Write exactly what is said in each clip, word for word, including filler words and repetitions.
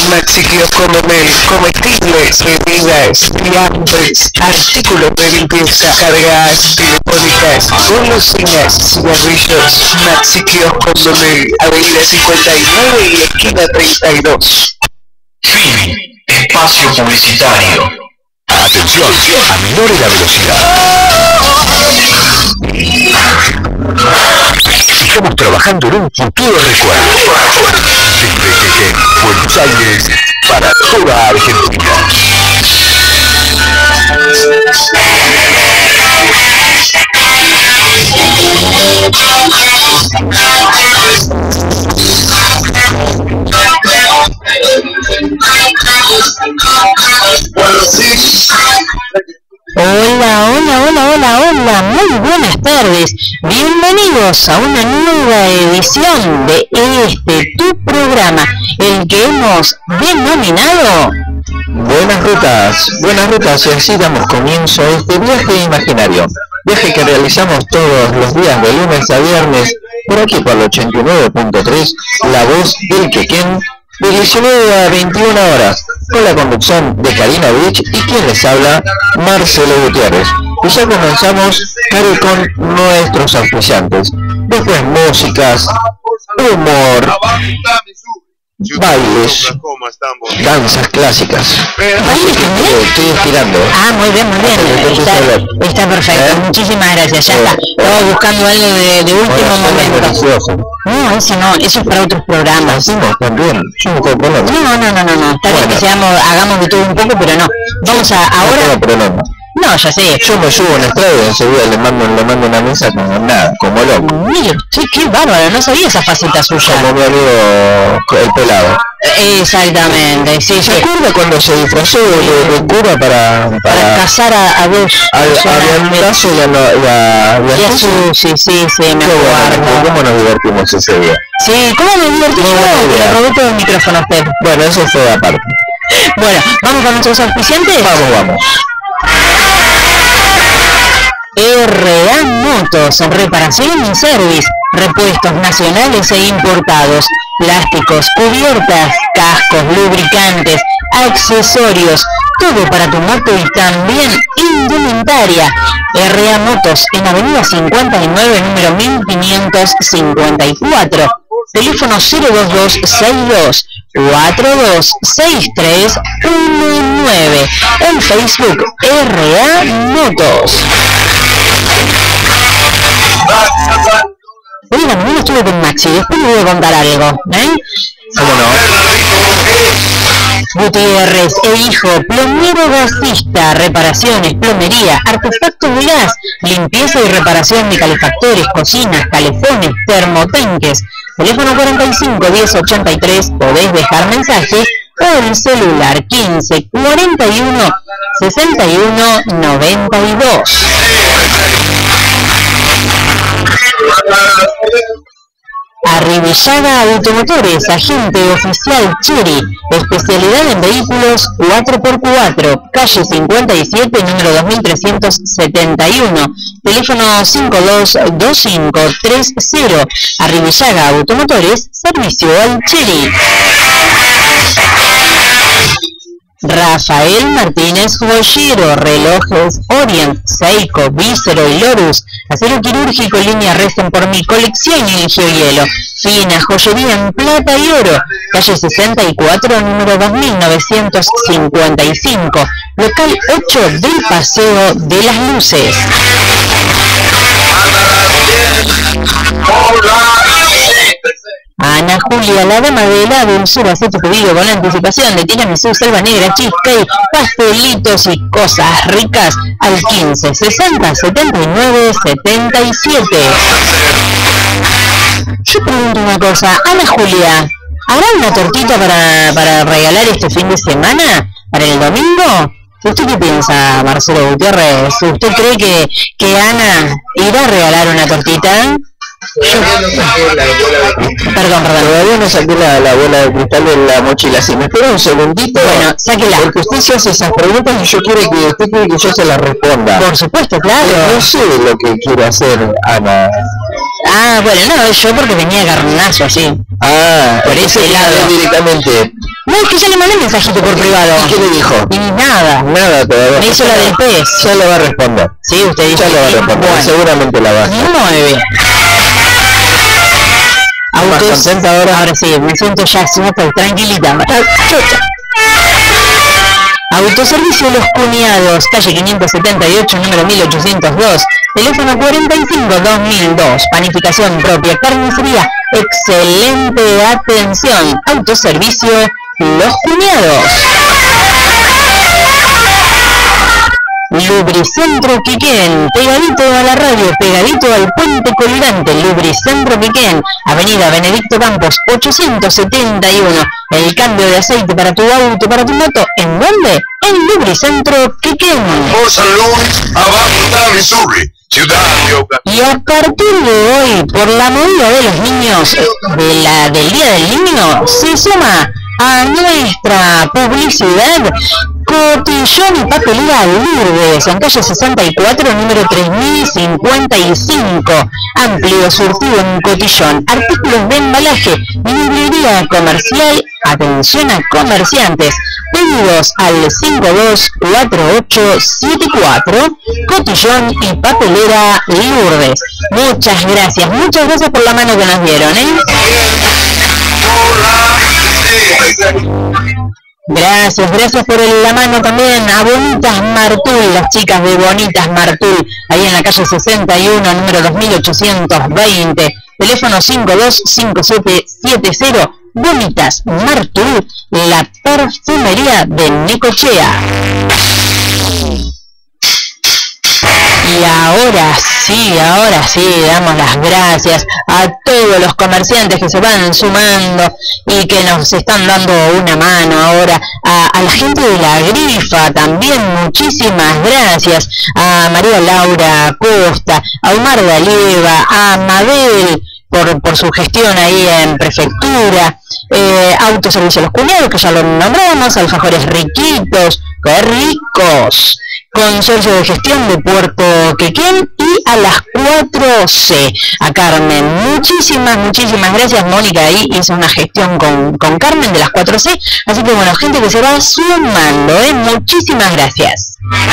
Maxi Kiosco Memel, comestibles, bebidas, fiambres, artículos de limpieza, cargas telefónicas, golosinas, cigarrillos. Maxi Kiosco Memel, Avenida cincuenta y nueve y esquina treinta y dos. Fin. Espacio publicitario. Atención, aminore la velocidad. Estamos trabajando en un futuro recuerdo. Desde Buenos Aires para toda Argentina. Hola, hola, hola, hola, hola, muy buenas tardes. Bienvenidos a una nueva edición de este tu programa, el que hemos denominado Buenas Rutas, Buenas Rutas, y así damos comienzo a este viaje imaginario. Viaje que realizamos todos los días de lunes a viernes, por aquí por el ochenta y nueve punto tres, La Voz del Quequén, de diecinueve a veintiuna horas, con la conducción de Karina Vich y quien les habla, Marcelo Gutiérrez. Y ya comenzamos, Cari, con nuestros auspiciantes. Después músicas, humor, bailes, danzas clásicas. ¿Bailes también? Estoy estirando. Ah, muy bien, muy bien. Está, está perfecto. ¿Eh? Muchísimas gracias. Ya está. Estaba buscando algo de, de último bueno, momento. No, eso no, eso es para otros programas. Hacemos también. Yo no tengo problema. No, no, no, no, no. Está bueno. Bien que seamos, hagamos de todo un poco, pero no. Vamos a ahora. No tengo problema. No, ya sé. Yo me subo en estrado y enseguida le mando, le mando una mesa como nada, como loco. Mira, qué, qué bárbaro, no sabía esa faceta suya. Como mi amigo el pelado. Exactamente, sí. ¿Se acuerda cuando se disfrazó de, de, de cura para, para, para casar a, a dos? A Biancazo y a, a, a, y a Susi, sí, sí, me acuerdo. Bueno, ¿cómo nos divertimos ese día? Sí, ¿cómo me divertí yo? Le robé todo el micrófono a usted. Bueno, eso fue aparte. Bueno, ¿vamos con nuestros auspiciantes? Vamos, vamos. R A Motos, reparación y service, repuestos nacionales e importados, plásticos, cubiertas, cascos, lubricantes, accesorios, todo para tu moto y también indumentaria. R A Motos en Avenida cincuenta y nueve, número mil quinientos cincuenta y cuatro. Teléfono cero dos dos seis dos cuatro dos seis tres uno nueve. En Facebook R A Motos. Hoy la mañana estuve con Maxi, después le voy a contar algo, ¿eh? ¿Cómo no? Gutiérrez e hijo, plomero gasista, reparaciones, plomería, artefactos de gas, limpieza y reparación de calefactores, cocinas, calefones, termotanques. Teléfono cuarenta y cinco diez ochenta y tres, podés dejar mensaje, o el celular quince cuarenta y uno sesenta y uno noventa y dos. Arribillaga Automotores, agente oficial Chery, especialidad en vehículos cuatro por cuatro, calle cincuenta y siete, número dos mil trescientos setenta y uno, teléfono cinco dos dos cinco tres cero. Arribillaga Automotores, servicio al Chery. Rafael Martínez Joyero, relojes Orient, Seiko, Vícero y Lorus, acero quirúrgico, línea Resten por mi colección y el hielo, fina joyería en plata y oro, calle sesenta y cuatro, número dos mil novecientos cincuenta y cinco, local ocho del Paseo de las Luces. Ana Julia, la dama de la dulzura, hace tu pedido con anticipación de tiramisú, selva negra, cheesecake, pastelitos y cosas ricas al quince sesenta setenta y nueve setenta y siete. Yo pregunto una cosa, Ana Julia, ¿habrá una tortita para, para regalar este fin de semana? ¿Para el domingo? ¿Usted qué piensa, Marcelo Gutiérrez? ¿Usted cree que, que Ana irá a regalar una tortita? Yo... Perdón, perdón. Todavía no saqué la, la bola de cristal de la mochila. Si me espera un segundito, bueno, sáquela. Porque usted se hace esas preguntas y yo quiero que usted quiere que yo se las responda. Por supuesto, claro. No sé lo que quiere hacer Ana. Ah, bueno, no, yo porque venía garnazo así. Ah, por ese lado. Directamente. No, es que ya le mandé mensajito por privado. ¿Y qué le dijo? Y nada. Nada todavía. Me hizo la del pez. Ya lo va a responder. Sí, usted dice. Ya lo va a responder. Bueno. Seguramente la va a hacer. Muy bien. ¿Más contenta ahora? Ahora sí, me siento ya súper tranquilita. Autoservicio Los Cuñados, calle quinientos setenta y ocho, número mil ochocientos dos, teléfono cuarenta y cinco dos mil dos, panificación propia, carnicería, excelente atención. Autoservicio Los Cuñados. Lubricentro Quiquén, pegadito a la radio, pegadito al puente colgante. Lubricentro Quiquén, avenida Benedicto Campos ochocientos setenta y uno. El cambio de aceite para tu auto, para tu moto, ¿en dónde? En Lubricentro Quiquén. Por San Luis, abajo Missouri, ciudad de... Y a partir de hoy, por la movida de los niños, de la, del Día del Niño, se suma a nuestra publicidad Cotillón y Papelera Lourdes, en calle sesenta y cuatro, número tres mil cincuenta y cinco. Amplio surtido en cotillón, artículos de embalaje, librería comercial, atención a comerciantes. Pedidos al cinco dos cuatro ocho siete cuatro. Cotillón y Papelera Lourdes. Muchas gracias, muchas gracias por la mano que nos dieron, ¿eh? Gracias, gracias por el, la mano también a Bonitas Martul, las chicas de Bonitas Martul, ahí en la calle sesenta y uno, número dos mil ochocientos veinte, teléfono cinco dos cinco siete siete cero. Bonitas Martul, la perfumería de Necochea. Y ahora sí, ahora sí, damos las gracias a todos los comerciantes que se van sumando y que nos están dando una mano ahora. A, a la gente de La Grifa también, muchísimas gracias. A María Laura Costa, a Omar Galeva, a Mabel por, por su gestión ahí en Prefectura. Eh, Autoservicio Los Cuñados, que ya lo nombramos, Alfajores Riquitos, ¡qué ricos! Consorcio de Gestión de Puerto Quequén y a las cuatro C, a Carmen. Muchísimas, muchísimas gracias. Mónica ahí hizo una gestión con, con Carmen de las cuatro C, así que bueno, gente que se va sumando, ¿eh? Muchísimas gracias.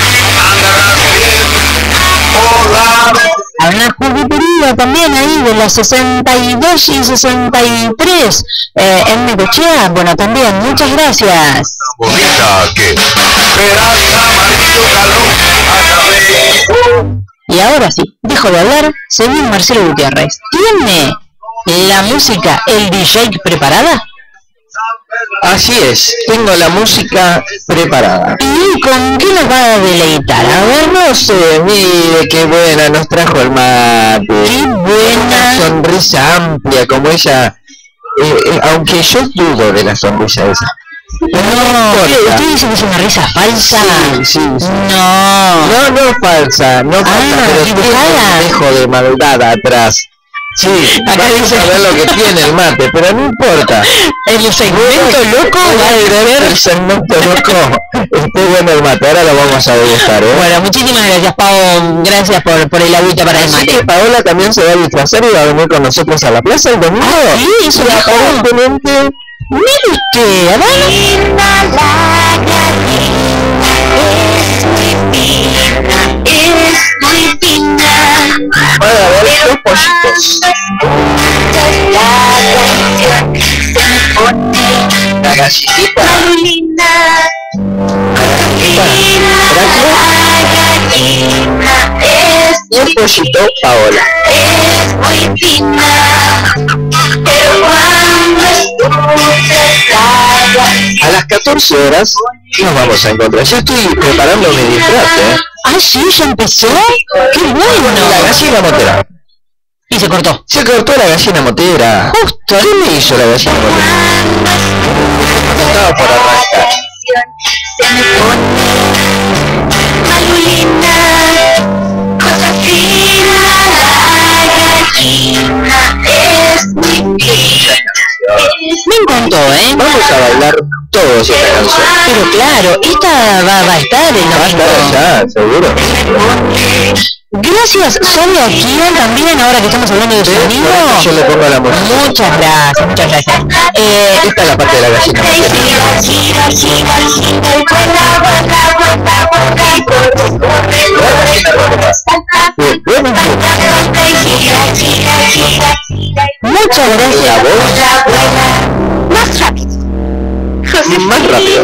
A una juguetería también ahí de las sesenta y dos y sesenta y tres eh, en Necochea. Bueno, también muchas gracias. Y ahora sí, dejo de hablar, señor Marcelo Gutiérrez. ¿Tiene la música, el D J preparada? Así es, tengo la música preparada. ¿Y con qué nos va a deleitar? A ver, no sé, mire qué buena nos trajo el mate. Qué buena. Una sonrisa amplia como ella, eh, eh, aunque yo dudo de la sonrisa esa. No, ¿usted dice que es una risa falsa? Sí, sí, sí. No. No, no falsa, no falsa, Ah, pero dibujada. dejo de maldad atrás. Sí, Acá vamos dice- a ver lo que tiene el mate, pero no importa. El segmento loco va a ver el segmento loco. Esté bueno el mate, ahora lo vamos a degustar, ¿eh? Bueno, muchísimas gracias, Pau. Gracias por, por el agüita para el Así que mate. Paola también se va a disfrazar y va a venir con nosotros a la plaza el domingo. Ah, sí, eso Y dijo. aparentemente, Mire usted, a ver. van a haber dos pollitos. La gallinita. Y el pollito Paola. A las catorce horas nos vamos a encontrar. Ya estoy preparando mi disfraz, ¿eh? Ah, sí, ya empezó. Qué La bueno. gallina motera. Y se cortó. Se cortó la gallina motera. Justo. ¿Qué le hizo la gallina motera? Estaba por arrancar. Me encantó, ¿eh? Vamos a bailar todos esta canción. Pero claro, esta va, va a estar el Va a estar domingo. allá, seguro. Gracias, Sonia Kian, también, ahora que estamos hablando de Sí, sonido. por eso yo le pongo la música. Muchas gracias, muchas gracias. Eh, Esta es la parte de la gallina. Eh, bueno, muchas gracias. Más rápido. más rápido.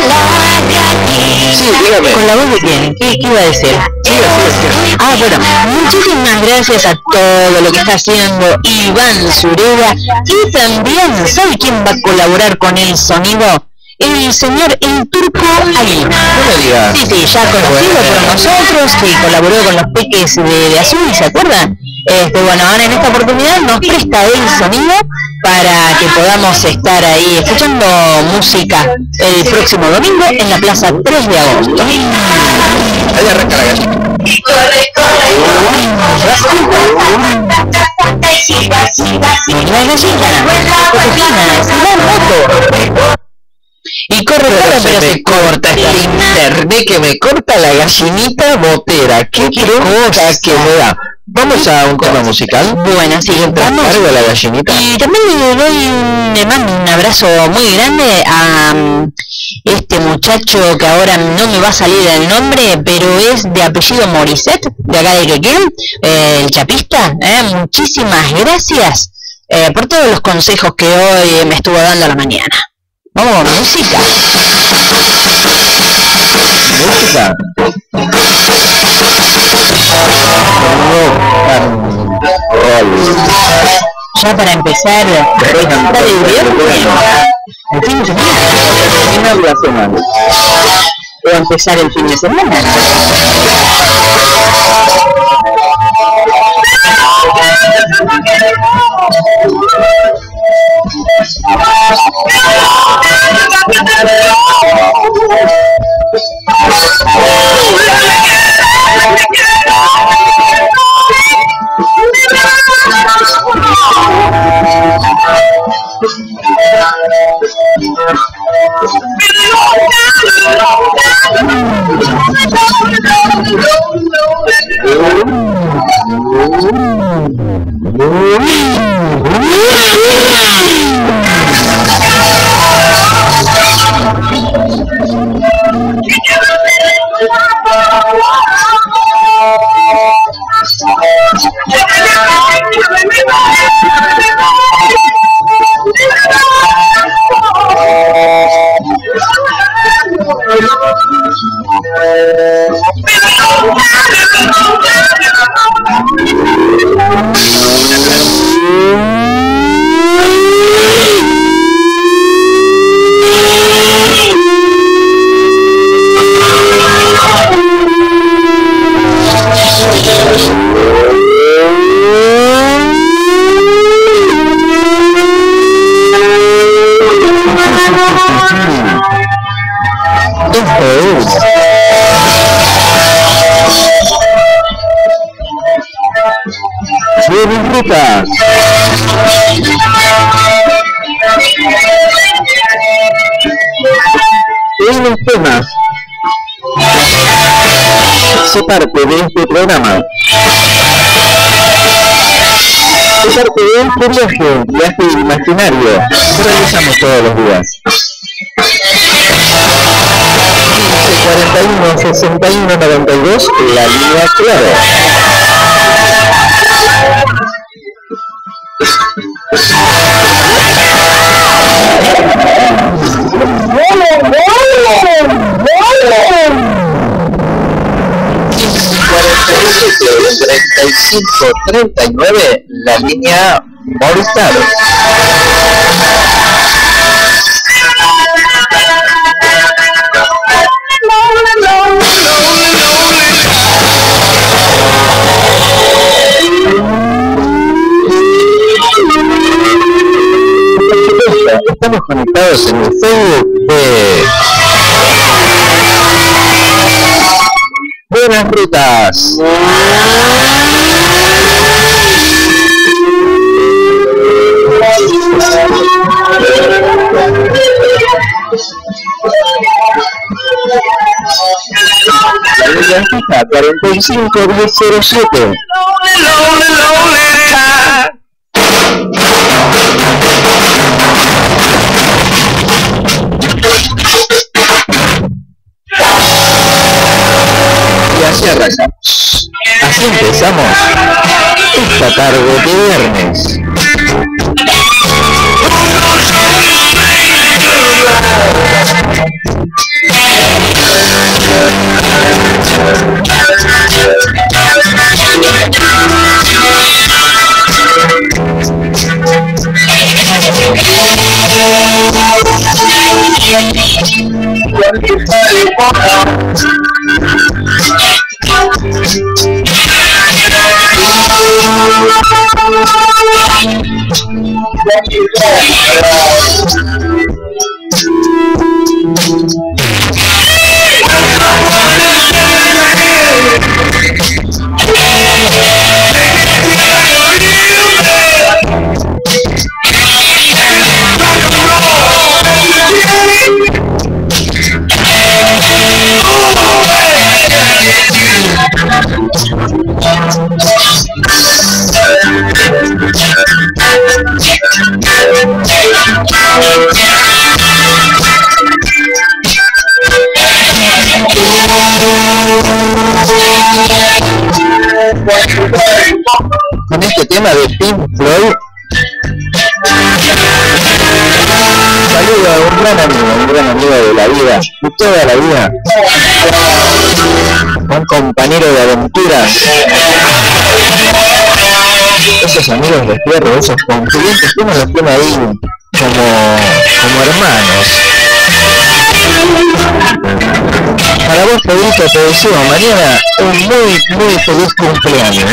Sí, dígame. ¿Con la voz de quién? ¿Qué, qué iba a decir? Sí, así es. Ah, bueno, muchísimas gracias a todo lo que está haciendo Iván Sureda, y también, ¿sabe quién va a colaborar con el sonido? El señor El Turco Aguirre. No me digas. Sí, sí, ya conocido por nosotros, que colaboró con los Peques de, de Azul, ¿se acuerdan? Este, bueno, ahora en esta oportunidad nos presta el sonido para que podamos estar ahí escuchando música el próximo domingo en la Plaza tres de agosto. Ahí arranca la gallina. Corre, corre, La gallina, cocina, se da moto. Y corre, corre, pero se corta esta Internet que me corta la gallinita botera. Qué cosa que me da. Vamos a un tema musical. Bueno, sí, vamos. Cargo a la gallinita. Y también le doy un, le mando un abrazo muy grande a um, este muchacho que ahora no me va a salir el nombre, pero es de apellido Morisset, de acá de Quequén, eh, el chapista. Eh, muchísimas gracias eh, por todos los consejos que hoy me estuvo dando a la mañana. Vamos con música. Música. Ya para empezar, está de viernes, el fin de semana. Terminar la semana. O empezar el fin de semana. Frutas. En los temas se parte de este programa, se parte de este viaje, viaje imaginario que realizamos todos los días. quince cuarenta y uno sesenta y uno noventa y dos, la línea clave. treinta y cinco treinta y nueve, la línea Movistar. Estamos conectados en el Facebook de Buenas Rutas. La Florida, fija cuarenta y cinco diez cero siete. Y así arrancamos. Así empezamos esta tarde de viernes. Con este tema de Pink Floyd, saludo a un gran amigo, un gran amigo de la vida, de toda la vida, un compañero de aventura, esos amigos de fierro, esos confidentes que uno los tiene ahí como, como hermanos. Para vos, Pedrito, te deseo mañana un muy, muy feliz cumpleaños.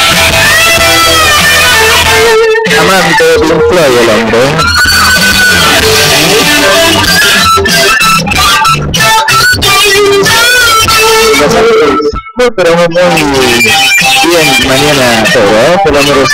Amante de Pink Floyd el hombre, ¿eh? Muy, pero muy, muy bien mañana todo, ¿eh? Te lo mereces.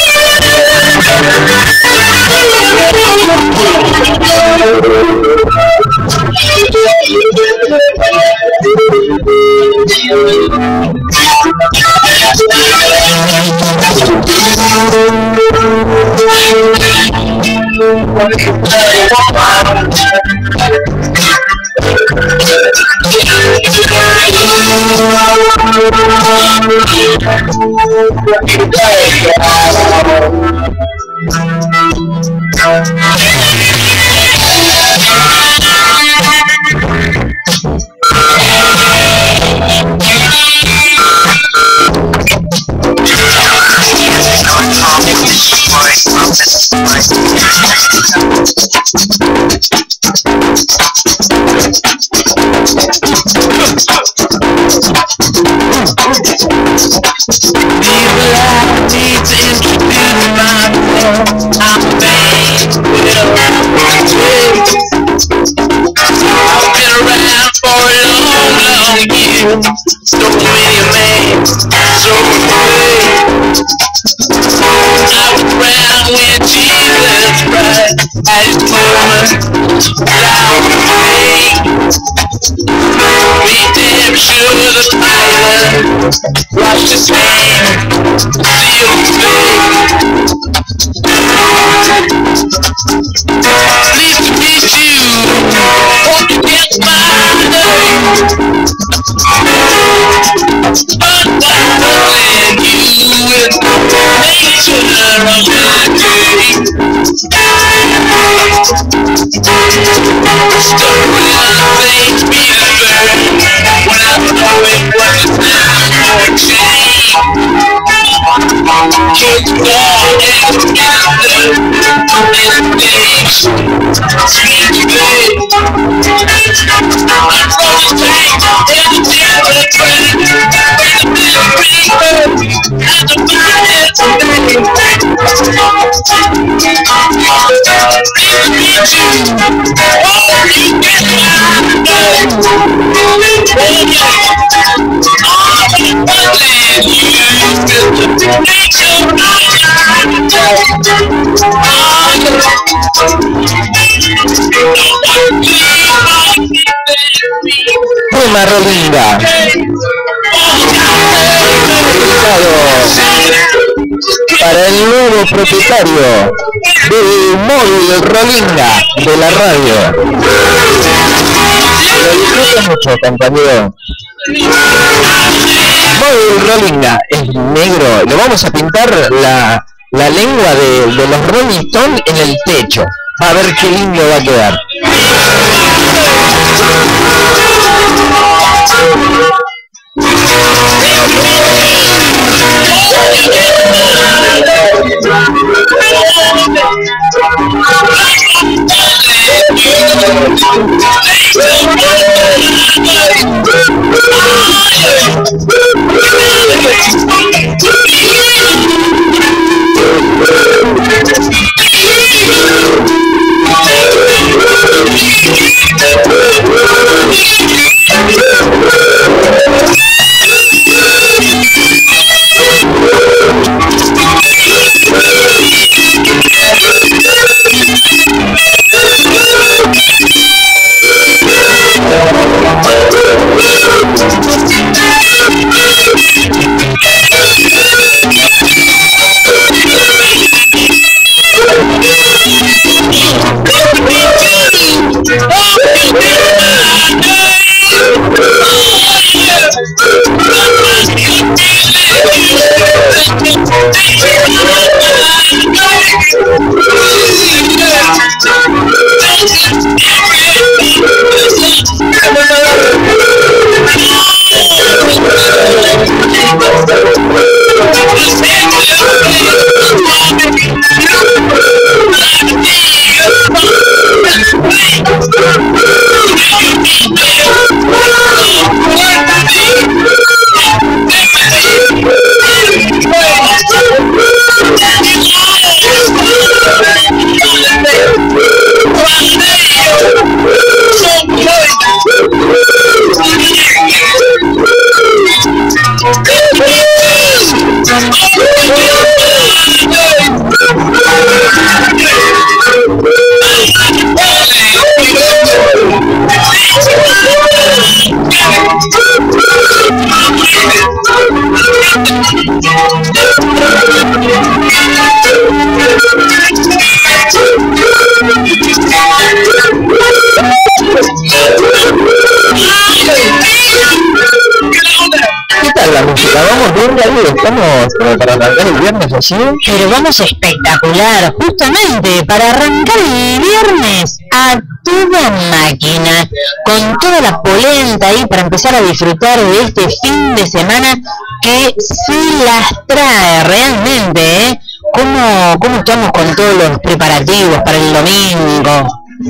Watch the sand, see your face. Please to meet you, won't you get my name? But darling, you with nature of my day. Story of Saint Petersburg, when I'm knowing what is now or change. Kids born and together in days, sweet babe. I'm from the tank in the terror track, with a big people at the fire today. Please meet you, oh you get my name. Oh yeah, all the money you get to make your life. Roma Rolinga. para el nuevo propietario del móvil Rolinga de la radio. Lo disfruto mucho, compañero. Móvil Rolinga es negro. Le vamos a pintar la, la lengua de, de los Rolling Stones en el techo. A ver qué lindo va a quedar. Estamos como para arrancar el viernes así. Pero vamos espectacular, justamente para arrancar el viernes a toda máquina, con toda la polenta ahí para empezar a disfrutar de este fin de semana que se las trae realmente, ¿eh? ¿Cómo, cómo estamos con todos los preparativos para el domingo?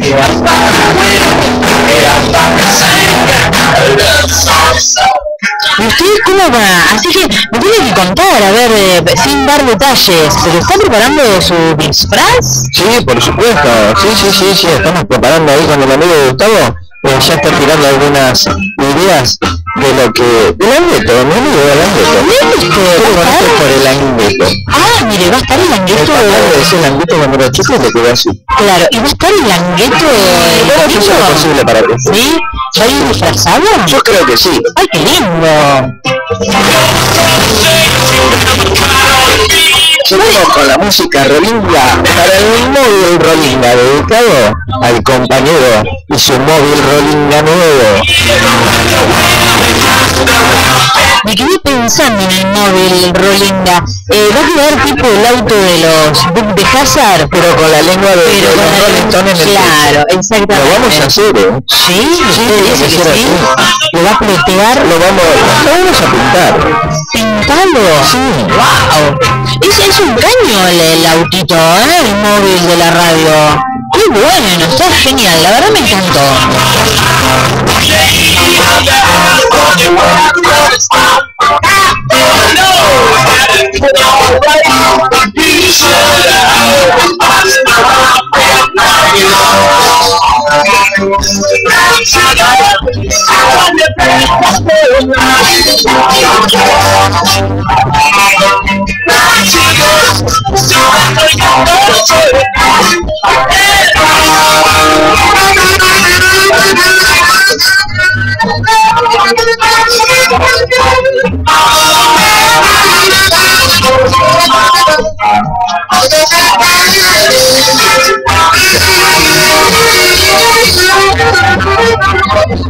¿Y usted cómo va? Así que me tiene que contar, a ver, eh, sin dar detalles, ¿pero está preparando su disfraz? Sí, por supuesto, sí, sí, sí, sí, estamos preparando ahí con el amigo Gustavo, eh, ya está tirando algunas ideas de lo que... del Angueto, mi amigo del Angueto. ¿Cómo conoces por el Angueto? Ah, mire, va a estar el Angueto... de decir el Angueto cuando era chico, le quedó así. Claro, y va a estar el Angueto... ¿Cómo que eso es posible para ti? ¿Sí? ¿Va a ir disfrazado? Yo creo que sí. ¡Ay, qué lindo! Seguimos con la música Rolinga para el móvil Rolinga, dedicado al compañero y su móvil Rolinga nuevo. Me quedé pensando en el móvil Rolinga. Eh, va a quedar tipo el auto de los Duke de Hazard, pero con la lengua de, pero de con los Rolling Stones en el claro, pecho. exactamente. Lo vamos a hacer, ¿eh? ¿Sí? Sí, ¿Usted dice que sí? ¿Lo va a pletear? Lo vamos, lo vamos a pintar. ¿Pintalo? Sí. ¡Wow! Es, es un caño el, el autito, ¿eh? El móvil de la radio. ¡Qué bueno! Está genial, la verdad me encantó.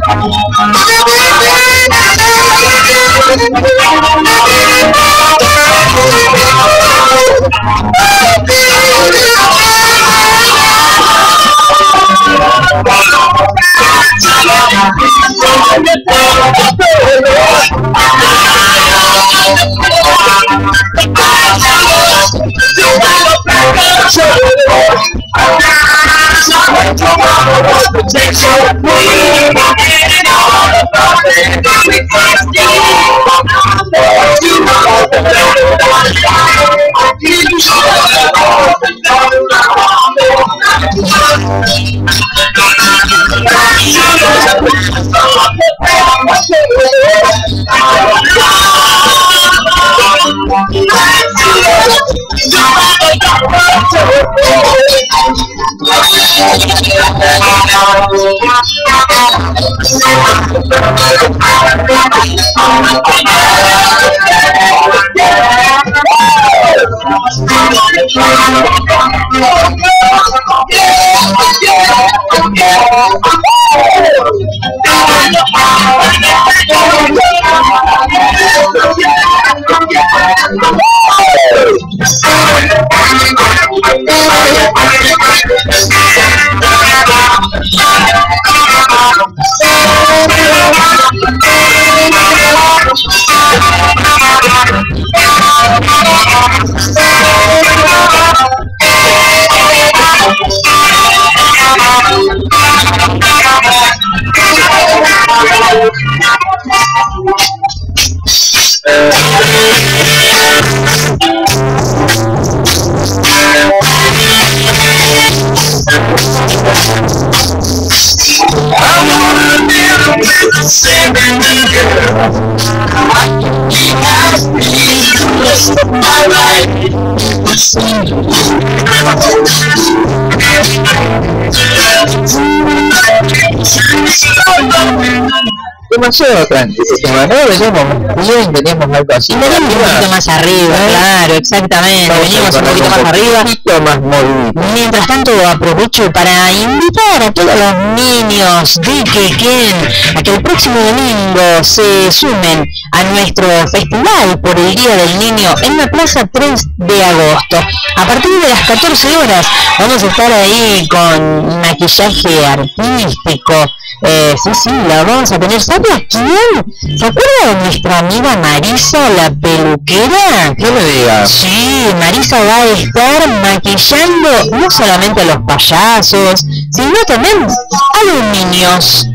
Demasiado tranquilo, no veníamos bien, veníamos algo así. Y veníamos un poquito más arriba, ¿eh? Claro, exactamente, Vamos veníamos un poquito más arriba. Un poquito más movido. Mientras tanto aprovecho para invitar a todos los niños de Quequén a que el próximo domingo se sumen a nuestro festival por el Día del Niño en la Plaza tres de agosto. A partir de las catorce horas vamos a estar ahí con maquillaje artístico. Eh, sí, sí, la vamos a tener. ¿Sabe a quién? ¿Se acuerda de nuestra amiga Marisa, la peluquera? No me digas. Sí, Marisa va a estar maquillando no solamente a los payasos, sino también a los niños.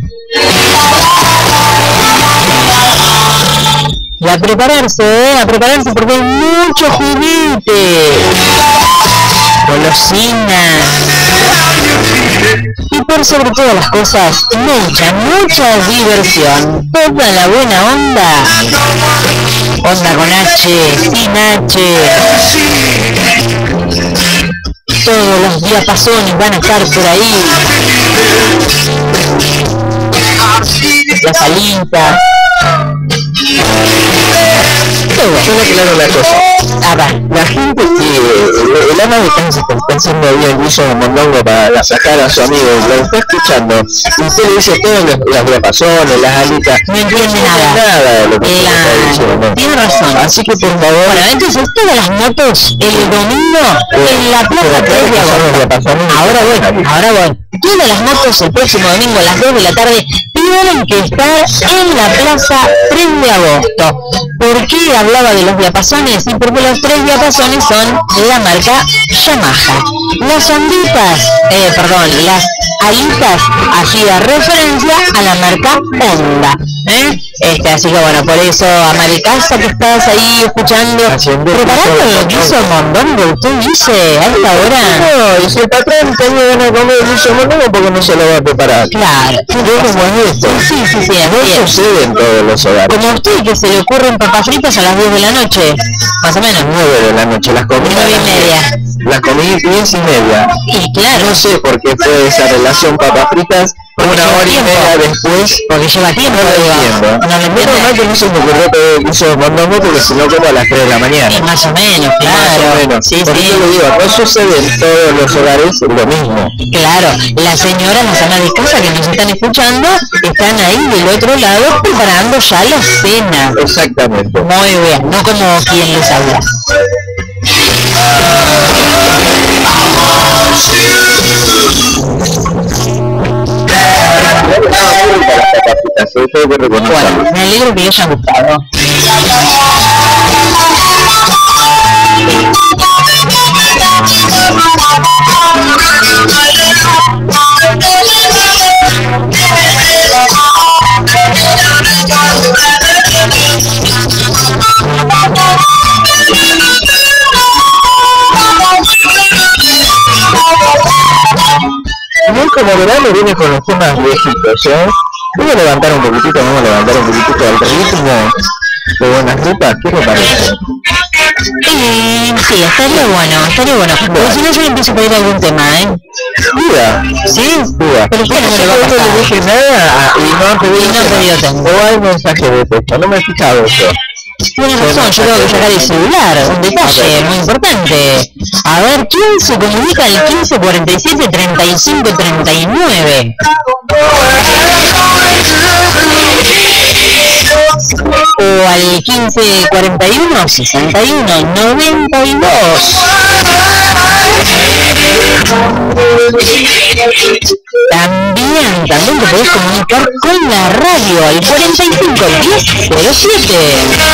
Y a prepararse, ¿eh? A prepararse porque hay mucho juguete, golosinas y por sobre todas las cosas, mucha, mucha diversión. Toda la buena onda, onda con H, sin H. Todos los diapasones van a estar por ahí. La salita. Yo le aclaro una cosa. Ah, va. La gente que el ama de cáncer está pensando bien el uso de mondongo para sacar a su amigo, lo está escuchando, y usted le dice todas las, las diapasones, las alitas, No entiende nada. nada de lo que Eh, usted está diciendo. Tiene razón. Así que por favor, Bueno, entonces todas las motos el domingo en la Plaza tres de agosto. Ahora voy, ahora voy. Todas las motos el próximo domingo a las dos de la tarde tienen que estar en la Plaza tres de agosto. ¿Por qué hablaba de los diapasones? Y porque los tres diapasones son de la marca Yamaha. Las onditas, eh, perdón, las alitas hacía referencia a la marca Honda. ¿eh? Este, así que bueno, por eso, ama de casa que estás ahí escuchando, Haciendo preparando el lo que hizo Mondongo, usted dice a esta hora. no, y si el patrón tenía ganas de comer el uso mondongo, porque no se lo va a preparar. Claro, ¿Cómo es esto? sí, sí, sí, No así es. sucede en todos los hogares. Como a usted que se le ocurren papas fritas a las diez de la noche, más o menos. nueve de la noche, las comidas. Nueve y media. La comí diez y media. Y claro. No sé por qué fue esa relación papas fritas. Una hora y media después. Porque lleva tiempo. No lo entiendo. No lo entiendo. Normal que no se me ocurrió que hizo mondongo porque si no como a las tres de la mañana. Sí, más o menos, claro. Más o menos. Sí, por sí. eso le digo, no sucede en todos los hogares lo mismo. Claro, las señoras, las amas de casa que nos están escuchando, están ahí del otro lado preparando ya la cena. Exactamente. Muy bien, no como quien les habla. Bueno, me alegro que les haya gustado. Muy como verano viene con los temas viejitos, ¿eh? Voy a levantar un poquitito, vamos a levantar un poquitito el ritmo de Buenas Rutas, ¿qué le parece? Eh, sí, estaría bueno, estaría bueno. Pero si no, yo le empiezo a pedir algún tema, ¿eh? Duda. ¿Sí? Duda. Pero usted no me lo va a No le pasar. dije nada y no han pedido Y no han pedido tema. O hay mensaje de texto, no me he fijado eso. Tiene razón, yo tengo que sacar el celular, un detalle muy importante. A ver, ¿quién se comunica al quince cuarenta y siete treinta y cinco treinta y nueve? O al quince cuarenta y uno sesenta y uno noventa y dos. También, también te podés comunicar con la radio al cuarenta y cinco diez cero siete.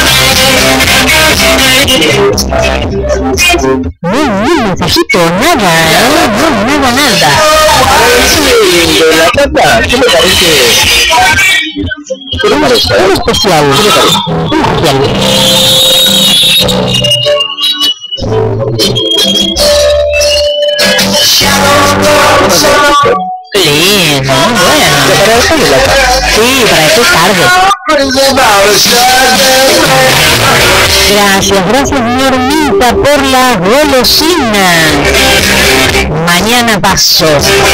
No, no, mensajito, nada, no, no, nada, nada. De la tata, ¿qué le parece? ¿Qué le parece? Un especial, un especial. Lindo, muy bueno. Sí, para después tarde. Gracias, gracias Normita por la golosina. Mañana paso.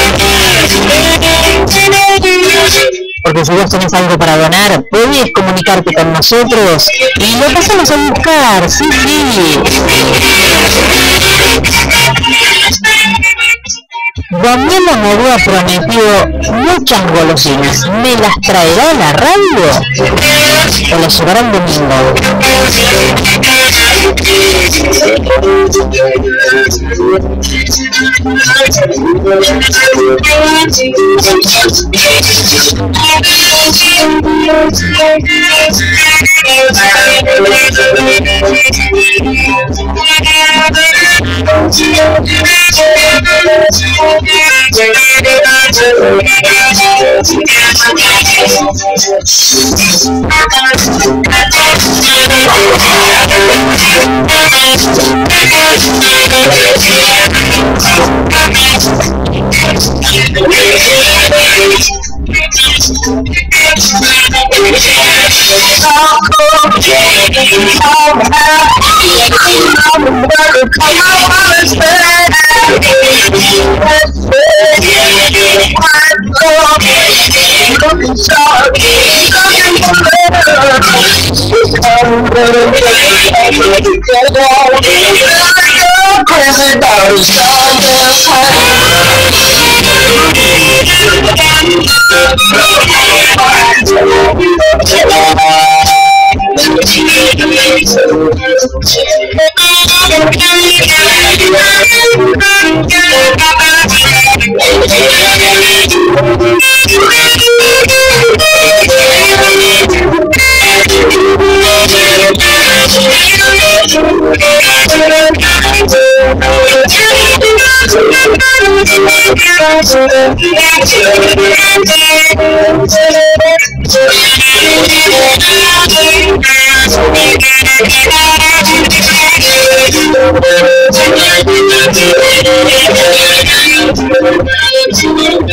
Porque si vos tenés algo para donar, podés comunicarte con nosotros y lo pasamos a buscar, sí, sí. Daniela me había prometido muchas golosinas. ¿Me las traerá a la radio? ¿O las llevará el domingo?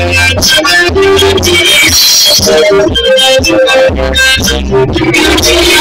Thank you.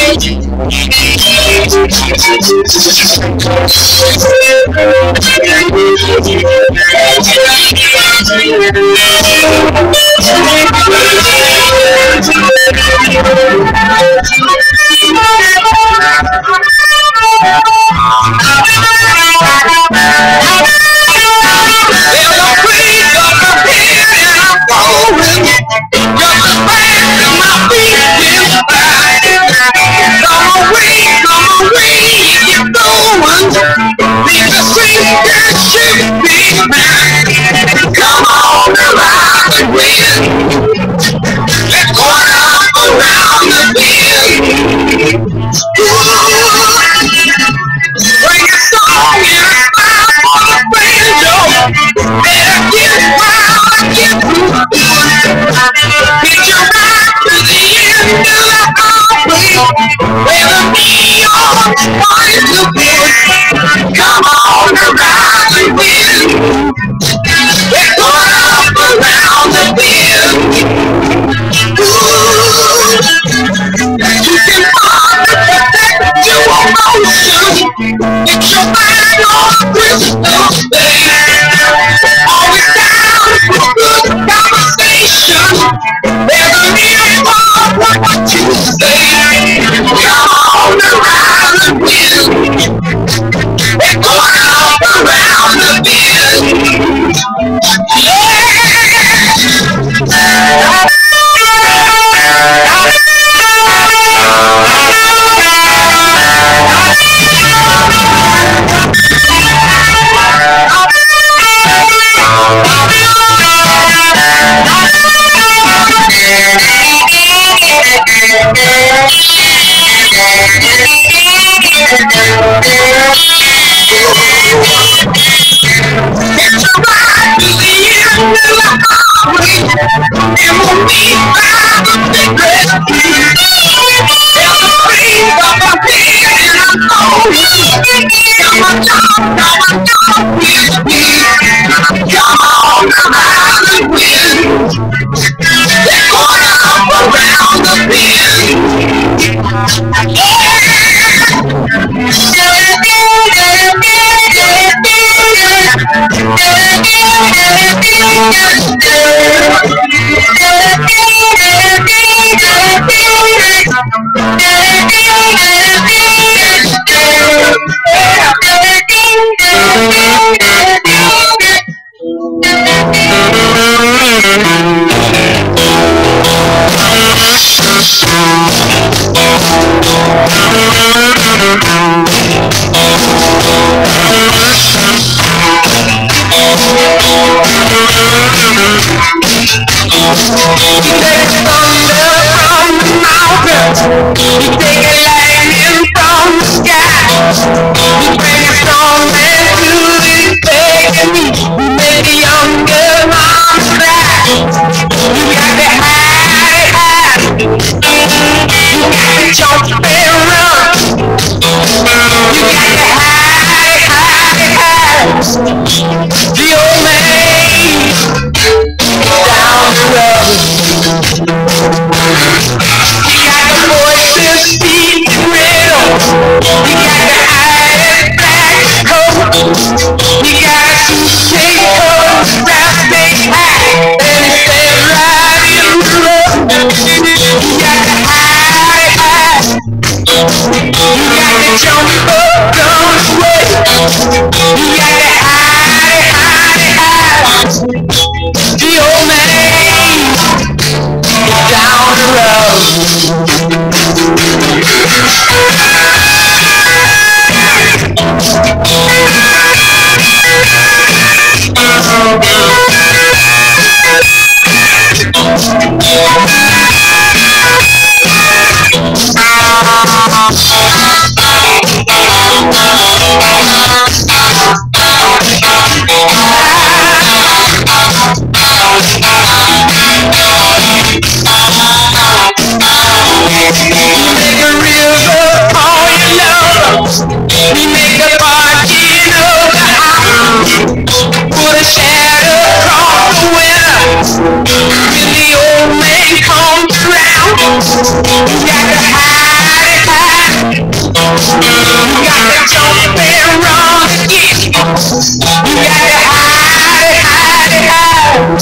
You got the eyes black coat.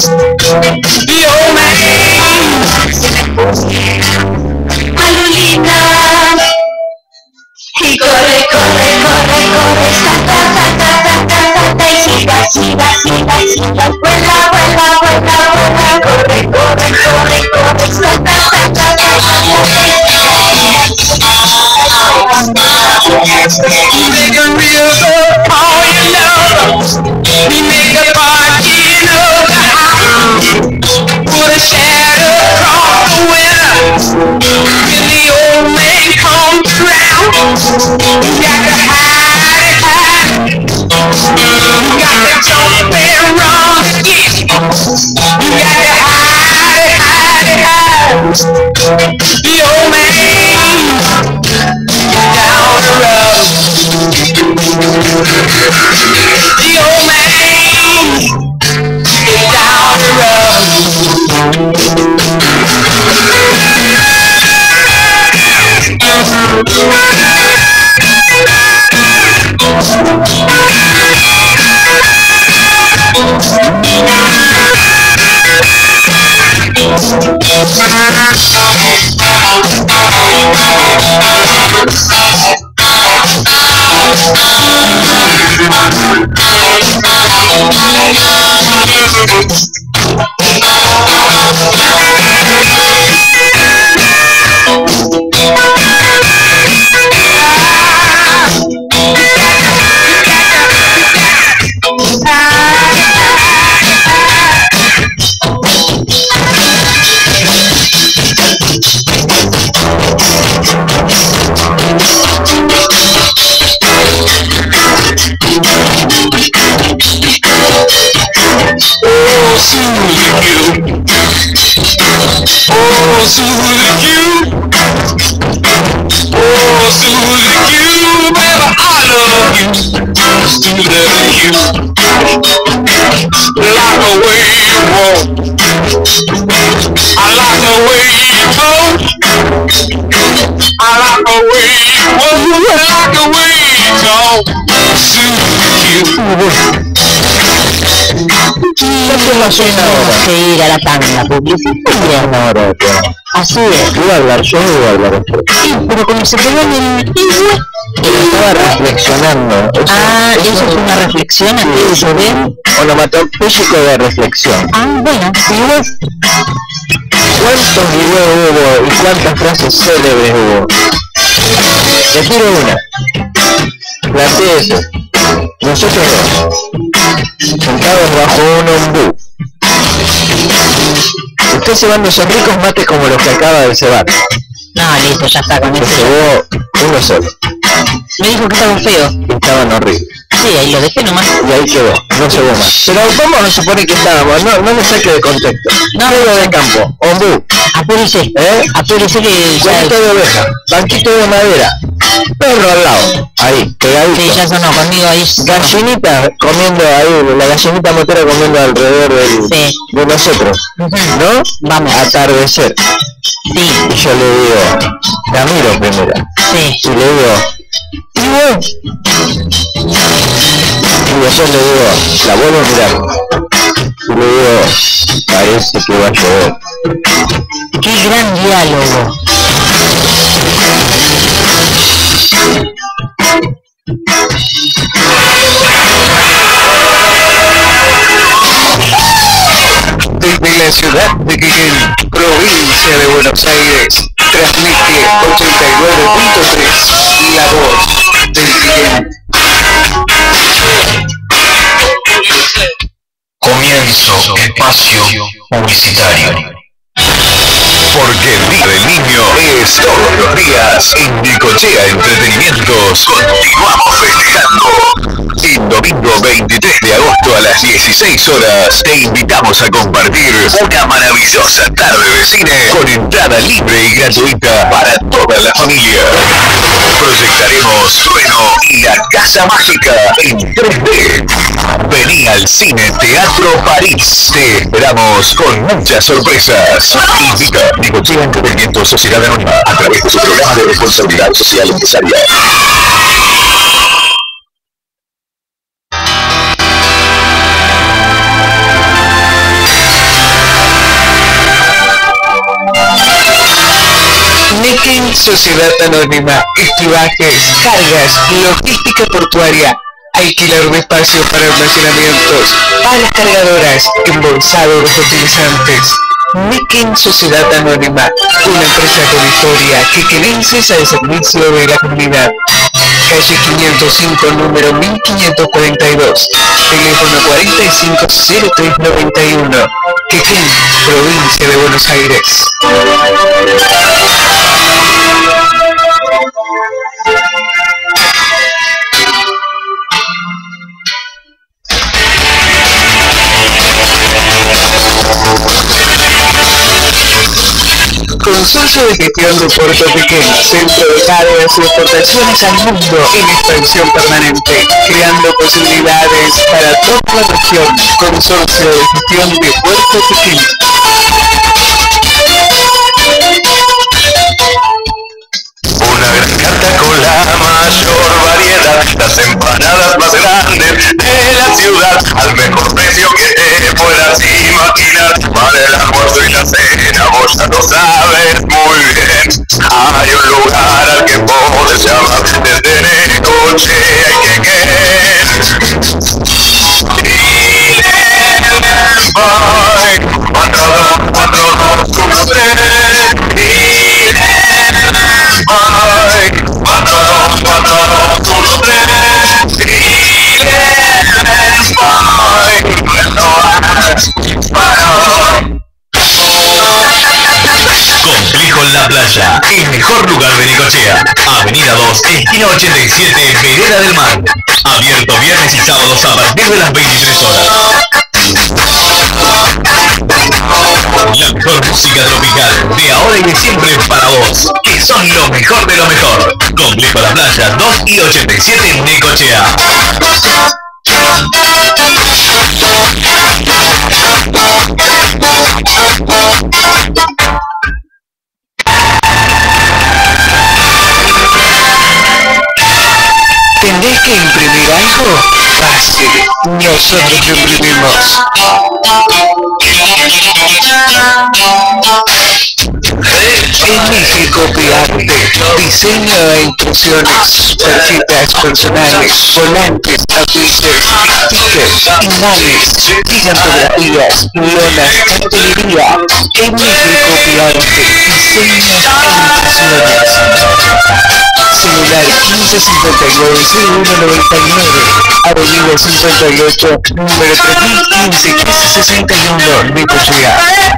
The old man. Malulita. Y corre, corre, corre, corre, salta, salta, salta, salta, y siga, siga, siga, siga, vuela, vuela, vuela, vuela, corre, corre, corre, corre, salta, salta, salta, salta, He make a river all you know. He make a party of the house. Put a shadow across the winter. When the old man comes around, you got to hide it, hide it. You got to jump and run again. You got to hide it, hide it, hide it. The old man down the road. The old man is down the road. Tenemos que ir a la tanda publicitaria. Ahora, Así es. iba a hablar yo o iba a hablar usted. Sí, pero como se quedó en el pingüe. Estaba reflexionando. Eso, Ah, eso, eso es una reflexión antes de ver. onomatopéyico de reflexión. Ah, bueno, videos. ¿Cuántos videos hubo y cuántas frases célebres hubo? Le tiro una. Plantéese. Nosotros dos, sentados bajo un ombú. Usted cebando esos ricos mates como los que acaba de cebar. No, listo, ya está con Se eso. cebó uno solo. Me dijo que estaban feos. Y estaban horribles. Sí, ahí lo dejé nomás. Y ahí quedó, no cebó más. Pero vamos a suponer que estábamos, no, no me saque de contexto. No, Medio de campo, ombú, Apúrese, ¿eh? apúrese que ya... Cuarto de oveja, banquito de madera, perro al lado, ahí, pegadito. Sí, ya sonó conmigo ahí. Gallinita comiendo ahí, la gallinita motera comiendo alrededor del, Sí. de nosotros, Ujú. ¿no? Vamos. Atardecer. Sí, Y yo le digo, la miro primero, sí. y le digo, ¿y vos? Y después le digo, la vuelvo a mirar. Y le digo, parece que va a llover. Qué gran diálogo. Desde la ciudad de Quequén, provincia de Buenos Aires, transmite ochenta y nueve punto tres, la voz del Quequén. Comienzo espacio publicitario. Porque el Día del Niño es todos los días. En Necochea Entretenimientos continuamos festejando. El domingo veintitrés de agosto a las dieciséis horas te invitamos a compartir una maravillosa tarde de cine con entrada libre y gratuita para toda la familia. Proyectaremos Trueno y la Casa Mágica en tres D. Vení al Cine Teatro París. Te esperamos con muchas sorpresas. Invita Necochea Entretenimiento Sociedad Anónima a través de su programa de responsabilidad social empresarial. Sociedad Anónima, estibajes, cargas, logística portuaria, alquiler de espacios para almacenamientos, palas cargadoras, embolsado de fertilizantes. Mequén Sociedad Anónima, una empresa con historia que querenses al servicio de la comunidad. Calle quinientos cinco, número mil quinientos cuarenta y dos, teléfono cuarenta y cinco cero tres noventa y uno, Quequén, provincia de Buenos Aires. Consorcio de Gestión de Puerto Pequén, centro de cargas y exportaciones al mundo en expansión permanente, creando posibilidades para toda la región. Consorcio de Gestión de Puerto Pequén. Una gran carta con la mayor variedad, las empanadas más grandes de la ciudad, al mejor precio que te puedas imaginar. Para el almuerzo y la cena vos ya lo sabes muy bien. Hay un lugar al que podés llamar desde Necochea y Quequén. cuatro dos cuatro dos uno tres. cuatro dos cuatro dos uno tres. Complejo La Playa, el mejor lugar de Necochea. Avenida dos, esquina ochenta y siete, Vereda del Mar. Abierto viernes y sábados a partir de las veintitrés horas. La mejor música tropical de ahora y de siempre para vos, que son lo mejor de lo mejor. Complejo La Playa, dos y ochenta y siete en Necochea. ¿Tendés que imprimir algo? Fácil, nosotros lo imprimimos. En México Arte, diseño e impresiones, tarjetas personales, volantes, afiches, stickers, imanes, gigantografías, lonas, cartelería. En México Arte, diseño e impresiones. Celular quince cincuenta y nueve cero uno noventa y nueve, Avenida cincuenta y ocho, número tres mil quince, quince sesenta y uno, Necochea.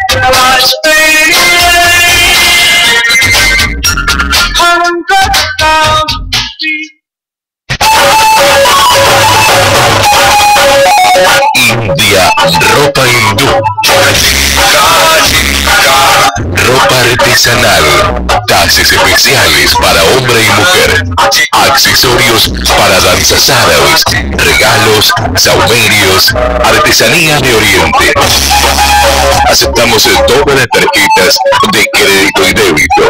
India, ropa hindú, ropa artesanal, taxes especiales para hombre y mujer, accesorios para danzas árabes, regalos, saumerios, artesanía de Oriente. Aceptamos todas las tarjetas de crédito y débito.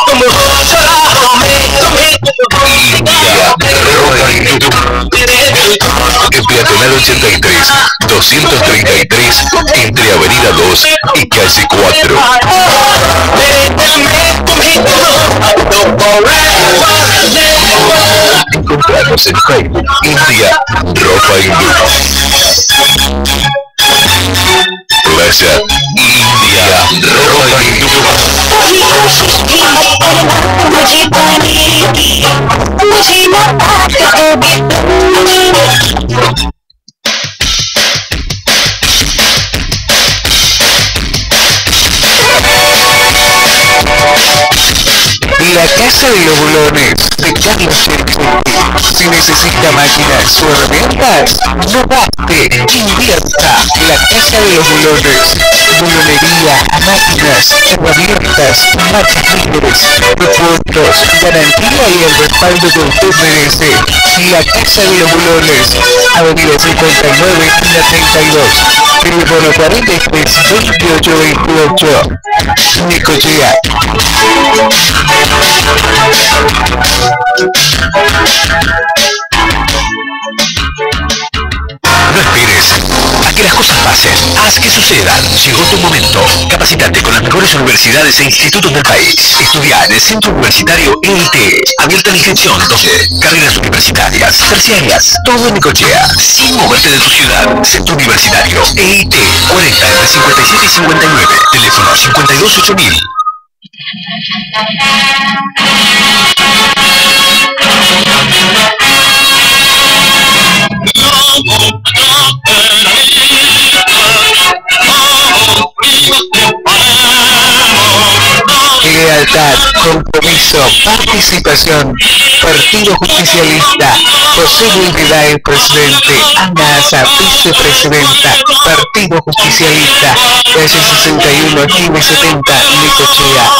India, ropa hindú. En Peatonal ochenta y tres, doscientos treinta y tres, entre Avenida dos y Calle cuatro. Encontrarnos en Facebook, India, ropa hindú. Playa, India, ropa hindú. La Casa de los Bulones de Carlos Cherchetti. Si necesita máquinas o herramientas, no gaste, invierta. La Casa de los Bulones. Bulonería, máquinas, herramientas, marcas líderes, repuestos, garantía y el respaldo que usted merece. La Casa de los Bulones, Avenida cincuenta y nueve, esquina treinta y dos, teléfono cuarenta y tres, veintiocho veintiocho, Necochea. No esperes a que que las cosas pasen. Haz que sucedan. Llegó tu momento. Capacitate con las mejores universidades e institutos del país. Estudia en el Centro Universitario E I T. Abierta la inscripción. doce carreras universitarias, terciarias, todo en Necochea, sin moverte de tu ciudad. Centro Universitario E I T. cuarenta entre cincuenta y siete y cincuenta y nueve. Teléfono cincuenta y dos ocho mil. Lealtad, compromiso, participación. Partido Justicialista. José Luis Vidal, presidente. Ana Asa, vicepresidenta. Partido Justicialista. Calle sesenta y uno, esquina setenta, Necochea.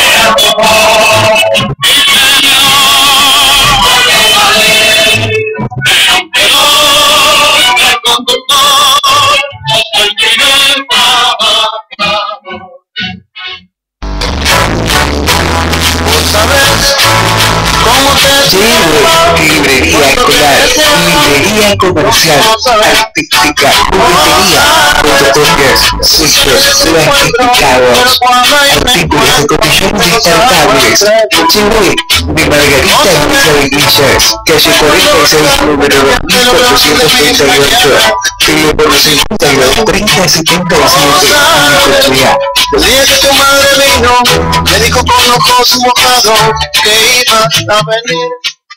Librería escolar, librería comercial, artística, juguetería, fotocopias, sellos, plastificados, artículos de cotillón descartables. Chile de Margarita Elizabeth Villas, calle cuarenta y seis, número dos mil cuatrocientos treinta y ocho, teléfono cincuenta y dos, treinta, setenta y siete, Necochea. El día que tu madre vino, me dijo con ojos mojados que iba a venir.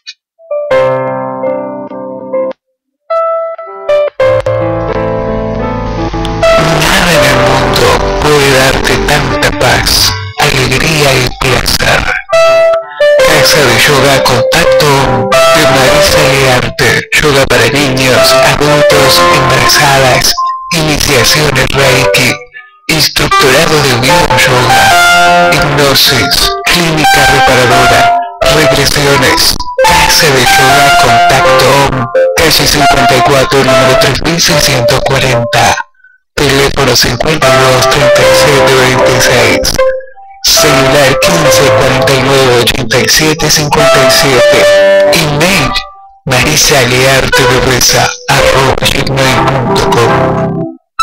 Nada en el mundo puede darte tanta paz, alegría y placer. Casa de Yoga Contacto de Marisa Learte. Yoga para niños, adultos, embarazadas, iniciación en Reiki, instructorado de Unión Yoga, hipnosis, clínica reparadora, regresiones. Casa de Yoga Contacto, calle cincuenta y cuatro, número tres mil seiscientos cuarenta, teléfono cincuenta y dos, treinta y siete, veintiséis, celular quince, cuarenta y nueve, ochenta y siete, cincuenta y siete, email marisaleartedevesa arroba gmail punto com.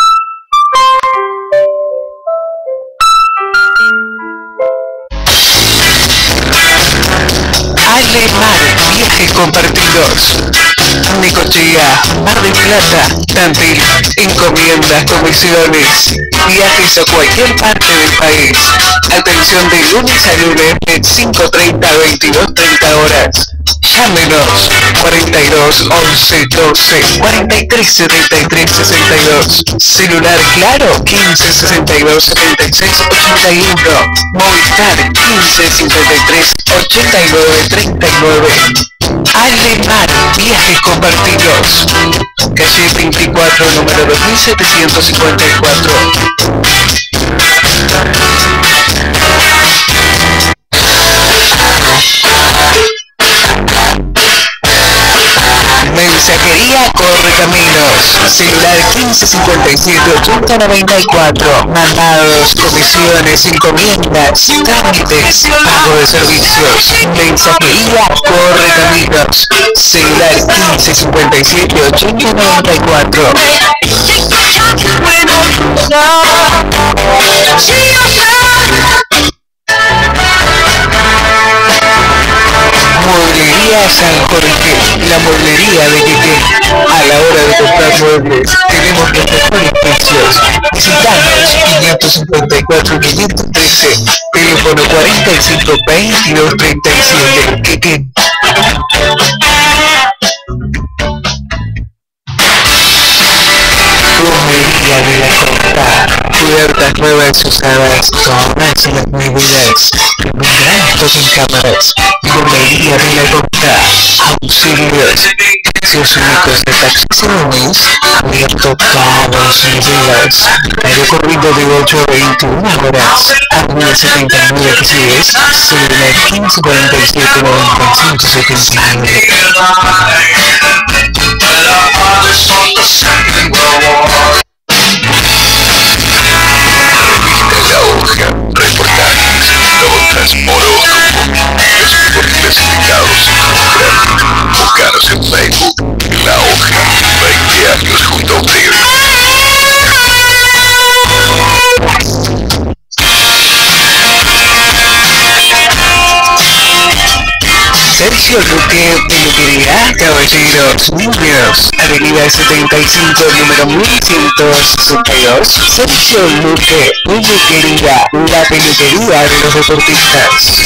Alemar, viajes compartidos. Necochea, Mar del Plata, Tandil, encomiendas, comisiones, viajes a cualquier parte del país. Atención de lunes a lunes de cinco treinta a veintidós treinta horas. Llámenos cuarenta y dos, once, doce, cuarenta y tres, setenta y tres, sesenta y dos. Celular Claro quince, sesenta y dos, setenta y seis, ochenta y uno. Movistar quince, cincuenta y tres, ochenta y nueve, treinta y nueve. Alemar, viajes compartidos. Calle veinticuatro, número dos mil setecientos cincuenta y cuatro. Mensajería Correcaminos. Celular quince, cincuenta y siete, ochenta, noventa y cuatro. Mandados, comisiones, encomiendas, trámites, pago de servicios. Mensajería Correcaminos. Celular quince, cincuenta y siete, ochenta, noventa y cuatro. Mueblería San Jorge, la mueblería de Quequén. A la hora de comprar muebles, tenemos los mejores precios. Visitanos quinientos cincuenta y cuatro, quinientos trece, teléfono cuarenta y cinco, veintidós, treinta y siete, Quequén. Romería de la Costa, puertas nuevas usadas, todas las medidas, un gran stock en cámaras. Romería de la Costa, auxilios, precios únicos de taxis, abierto todos los días, recorrido de ocho a veintiuna horas, avenida setenta y nueve, que si es, celular quince, cuarenta y siete, noventa y cinco, setenta y nueve. La Hoja, reportajes, notas, horóscopos, los mejores clasificados y comprar. Buscaros en Facebook. La Hoja, veinte años junto a usted. Sergio Luque, peluquería, caballeros, niños, avenida setenta y cinco, número mil ciento sesenta y dos. Sergio Luque, peluquería, la peluquería de los deportistas.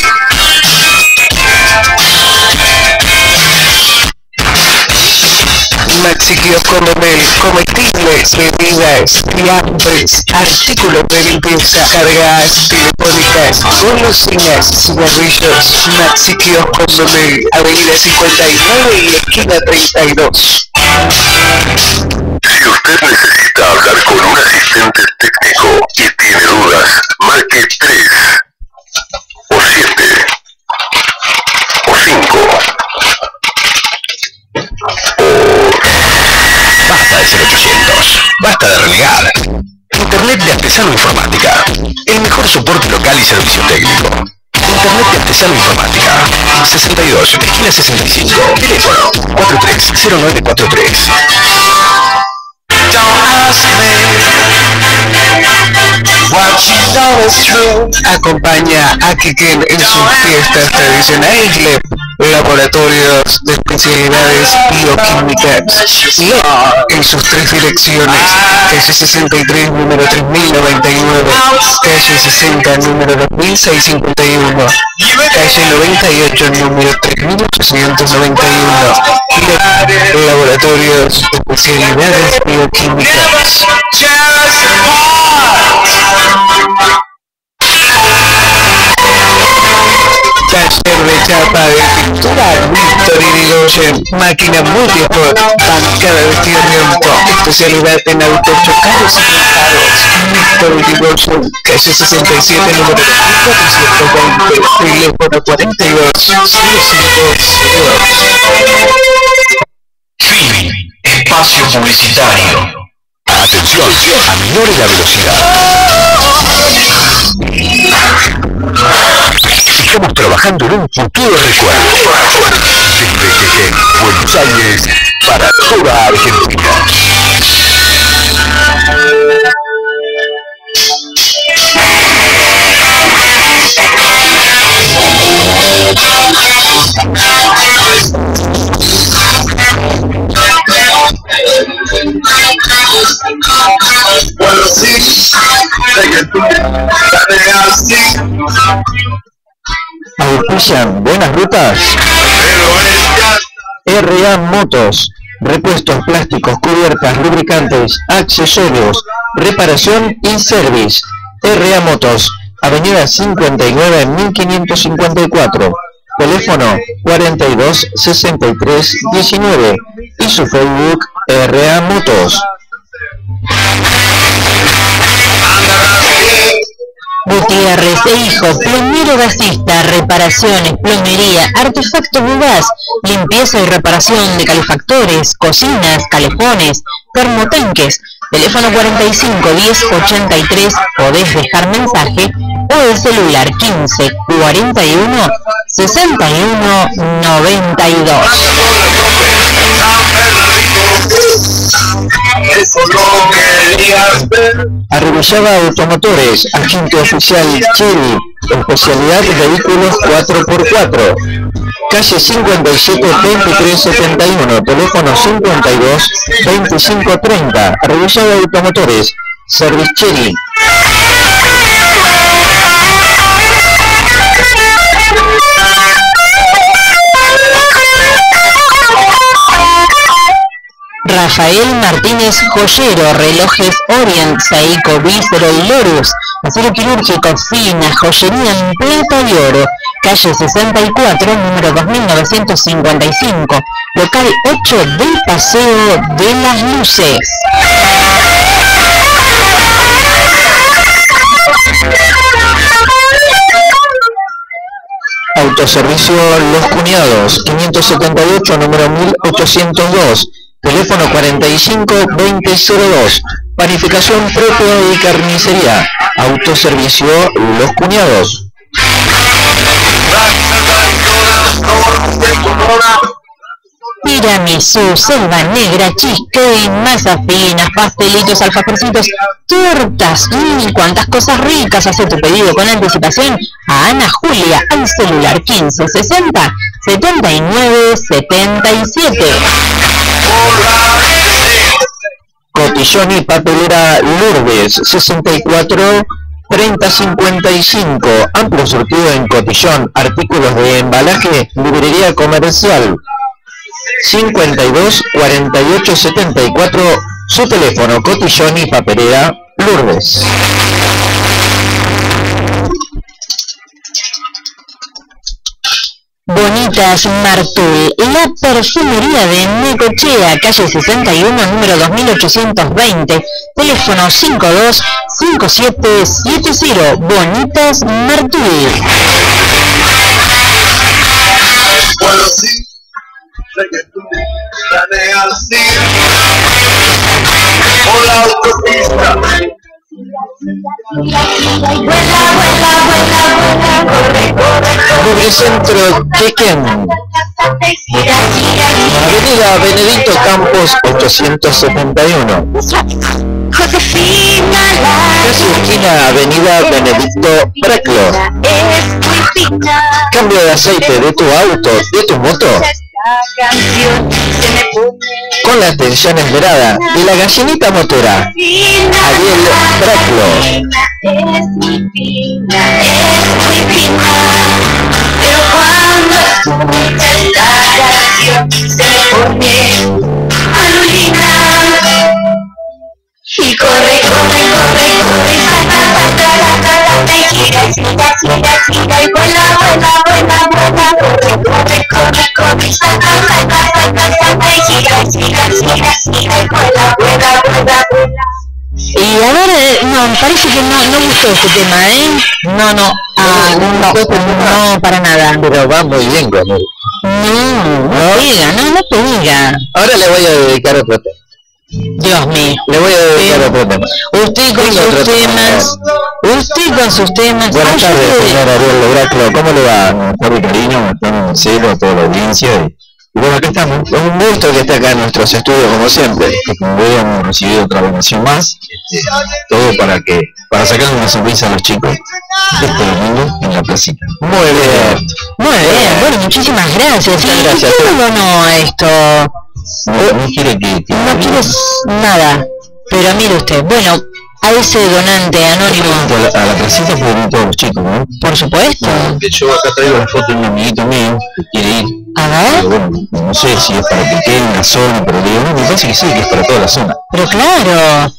Maxi Kiosco Memel, comestibles, bebidas, fiambres, artículos de limpieza, cargas telefónicas, golosinas, cigarrillos. Maxi Kiosco Memel, avenida cincuenta y nueve y esquina treinta y dos. Si usted necesita hablar con un asistente técnico y tiene dudas, marque tres o siete o cinco. Basta de cero ochocientos, basta de renegar. Internet de Artesano Informática, el mejor soporte local y servicio técnico. Internet de Artesano Informática, sesenta y dos, esquina sesenta y cinco, teléfono cuatro tres cero nueve cuatro tres. Acompaña a Kiken en sus fiestas tradicionales. Laboratorios de especialidades bioquímicas. L E P en sus tres direcciones. Calle sesenta y tres, número tres mil noventa y nueve. Calle sesenta, número dos mil seiscientos cincuenta y uno. Calle noventa y ocho, número tres mil ochocientos noventa y uno. L E P, Laboratorios de especialidades bioquímicas. Taller de chapa de pintura Víctor Irigoyen, máquina multisport, bancada de estiramiento, especialidad en autos chocados y pintados. Víctor Irigoyen, calle sesenta y siete, número dos mil cuatrocientos veinte, teléfono cuarenta y dos, cero cinco cero dos. Fin. Espacio publicitario. Atención, aminore la velocidad. Estamos trabajando en un futuro recuerdo. Desde Buenos Aires para toda Argentina. Bueno, sí, sé que tú eres así. Auspician Buenas Rutas, R A Motos, repuestos plásticos, cubiertas, lubricantes, accesorios, reparación y service. R A Motos, avenida cincuenta y nueve, mil quinientos cincuenta y cuatro, teléfono cuarenta y dos, sesenta y tres, diecinueve y su Facebook R A Motos. Gutiérrez e Hijo, plomero gasista, reparaciones, plomería, artefactos de gas, limpieza y reparación de calefactores, cocinas, calefones, termotanques. Teléfono cuarenta y cinco, diez, ochenta y tres, podés dejar mensaje, o el celular quince, cuarenta y uno, sesenta y uno, noventa y dos. Eso no querías ver. Arrevillada Automotores, agente oficial Chiri, especialidad de vehículos cuatro por cuatro. Calle cincuenta y siete, veintitrés setenta y uno, teléfono cincuenta y dos, veinticinco treinta. Arrevillada Automotores, Service Chiri. Rafael Martínez Joyero, relojes Orient, Seiko, Vícero y Lorus, acero quirúrgico, fina, joyería en plata y oro, calle sesenta y cuatro, número dos mil novecientos cincuenta y cinco, local ocho del Paseo de las Luces. Autoservicio Los Cuñados, quinientos setenta y ocho, número mil ochocientos dos, teléfono cuarenta y cinco, veinte cero dos, panificación propia y carnicería. Autoservicio Los Cuñados. tiramisú, selva negra, cheesecake, masas finas, pastelitos, alfajorcitos, tortas, mmm, cuántas cosas ricas. Hace tu pedido con anticipación a Ana Julia al celular quince sesenta setenta y nueve setenta y siete. Cotillón y papelera Lourdes, sesenta y cuatro treinta cincuenta y cinco. Amplio surtido en cotillón, artículos de embalaje, librería comercial. cincuenta y dos cuarenta y ocho setenta y cuatro. Su teléfono, Cotillón y papelera Lourdes. Bonitas Martul, la perfumería de Necochea, calle sesenta y uno, número dos mil ochocientos veinte, teléfono cinco dos cinco siete siete cero. Bonitas Martul. Bueno, sí, sé que tú planeas ir por la autopista. Vuela, vuela, vuela, vuela, corre, corre, Doble Centro Quequén, gira, gira, Avenida Benedicto Campos ochocientos setenta y uno, Josefina, la casi esquina Avenida Benedicto Braclo. es muy fina. Cambio de aceite de tu auto, de tu moto, Esta canción se me pone con la atención esmerada de la gallinita motora. fina. Ariel Braclo. Es muy fina, es muy fina. Pero cuando escucha esta canción se me pone alulina. Y corre, corre, corre, corre, salta, salta, salta, salta, y gira, gira, gira, gira, y vuela, vuela, vuela, vuela, corre, corre, corre, corre, salta, salta, salta, salta, y gira, gira, gira, gira, y vuela, vuela, vuela, vuela. Y a ver, eh, no, me parece que no, no gustó este tema, ¿eh? No, no, ah, no, no, para nada. Pero va muy bien con él. No, no pega, no, no pega. Ahora le voy a dedicar otro tema. Dios mío. Le voy a dedicar Sí. otro tema. Usted con Tengo sus otro tema. temas, usted con sus temas. Buenas tardes, ayude. señor Ariel Braclo. ¿Cómo le va? Buenas tardes, cariño. Estamos en celo a toda la audiencia. Y, y bueno, acá estamos. Es un gusto que esté acá en nuestros estudios, como siempre. Que como hoy hemos recibido otra donación más. Este, todo para que para sacarle una sonrisa a los chicos este domingo en la placita. Muy bien. Muy bien, bueno, muchísimas gracias. ¿Y Muchas gracias. quién donó esto? No, no quiere que... que No quieres nada, pero mire usted, bueno, a ese donante anónimo, a la, a la placita fueron todos los chicos, ¿no? por supuesto. De hecho, acá traigo la foto de un amiguito mío que quiere ir. A Pero ver, bueno, no sé si es para que quede en la zona, pero digo, no, me parece que sí, que es para toda la zona. pero claro.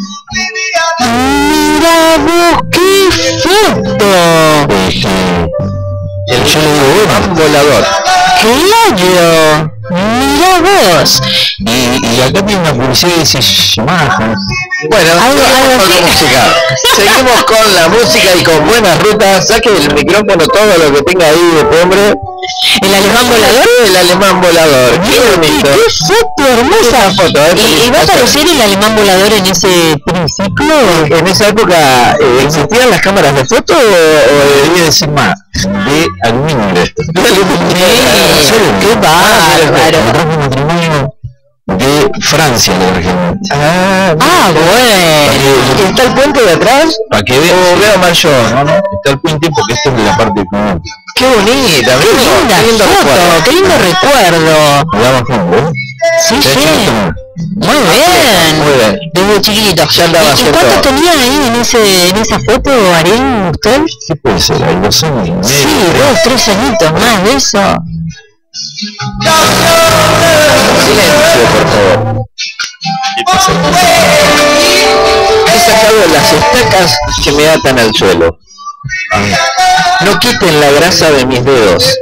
Mira vos, qué foto. Este, el, yo le digo, bueno, un volador. Claro, mira vos. Y, y acá tiene una publicidad que dice Yamaha. Bueno, Algo- seguimos algo con la así. música. Seguimos con la música y con buenas rutas. Saque el micrófono todo lo que tenga ahí de hombre. ¿El alemán volador? El alemán volador. Qué Qué, bonito. qué foto hermosa. Esa foto, ¿eh? ¿Y, y va a aparecer el alemán volador en ese triciclo? En esa época, eh, ¿existían las cámaras de foto o, o debería decir más? De aluminio esto. De aluminio. Qué bárbaro. Matrimonio de Francia, de Argentina. Ah, Ah, bueno. ¿está el puente de atrás? Para que vea, o veo mal yo, ¿no? Está el puente porque esto es de la parte común. Qué bonita, Qué linda qué lindo foto, recuerdo. qué lindo recuerdo. Hablamos juntos, ¿eh? Sí, De sí. chiquito. Muy bien. Muy bien. Desde chiquito. Ya andaba ¿Y- ¿Y haciendo- cuántos tenía ahí en ese en esa foto, Ariel, usted? ¿Qué puede ser? Hay dos años y medio. Sí, dos, tres añitos más de eso. Silencio, por favor. He sacado las estacas que me atan al suelo. No quiten la grasa de mis dedos.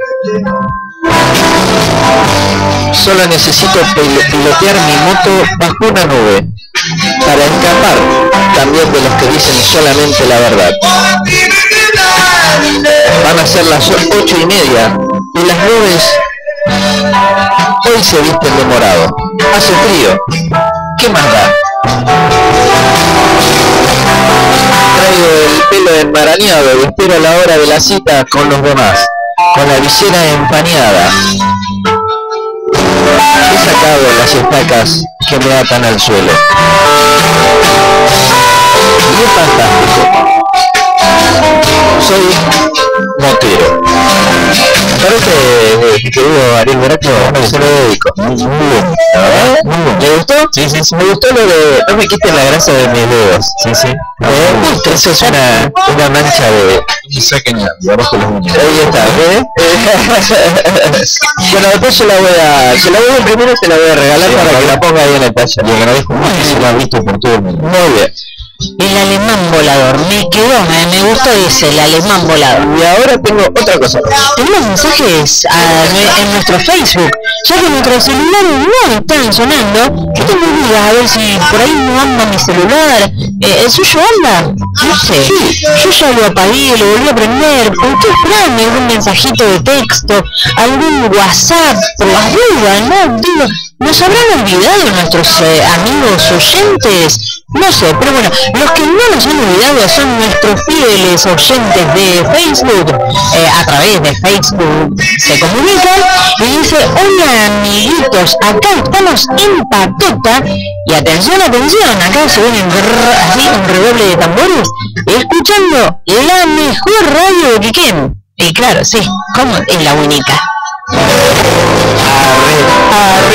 Solo necesito pil- pilotear mi moto bajo una nube para escapar también de los que dicen solamente la verdad. Van a ser las ocho y media y las nubes hoy se visten de morado. Hace frío. ¿Qué más da? Traigo el pelo enmarañado y espero la hora de la cita con los demás, con la visera empañada. he sacado las estacas que me atan al suelo. Y es fantástico. Soy motero. Parece, querido Ariel Veraco, se lo dedico. Muy bien, ¿eh? ¿Me gustó? Sí, sí, sí. Me gustó lo de no me quiten la grasa de mis dedos. Sí, sí. ¿Eh? Eso es una, una mancha de... Y saquen de abajo los uñas. Ahí está, ¿eh? Bueno, después se la voy a... Se la voy a imprimir y se la voy a regalar sí, para que la ponga ahí en el taller. Le agradezco mucho que se la ha visto por todo el mundo. Muy bien. El alemán volador, me quedó, me, me gustó ese, el alemán volador. Y ahora tengo otra cosa. Tenemos mensajes a, en nuestro Facebook, ya que nuestros celulares no están sonando. Yo tengo dudas a ver si por ahí no anda mi celular. Eh, ¿El suyo anda? No sé. Sí. Yo ya lo apagué, lo volví a prender. ¿Por qué esperan algún mensajito de texto? ¿Algún WhatsApp? Por las dudas, ¿no? Digo, ¿nos habrán olvidado nuestros eh, amigos oyentes? No sé, pero bueno, los que no nos han olvidado son nuestros fieles oyentes de Facebook. Eh, a través de Facebook se comunican y dice: hola amiguitos, acá estamos en Patota. Y atención, atención, acá se ven así un redoble de tambores, escuchando la mejor radio de Quequén. Y claro, sí, como es la única. Arre,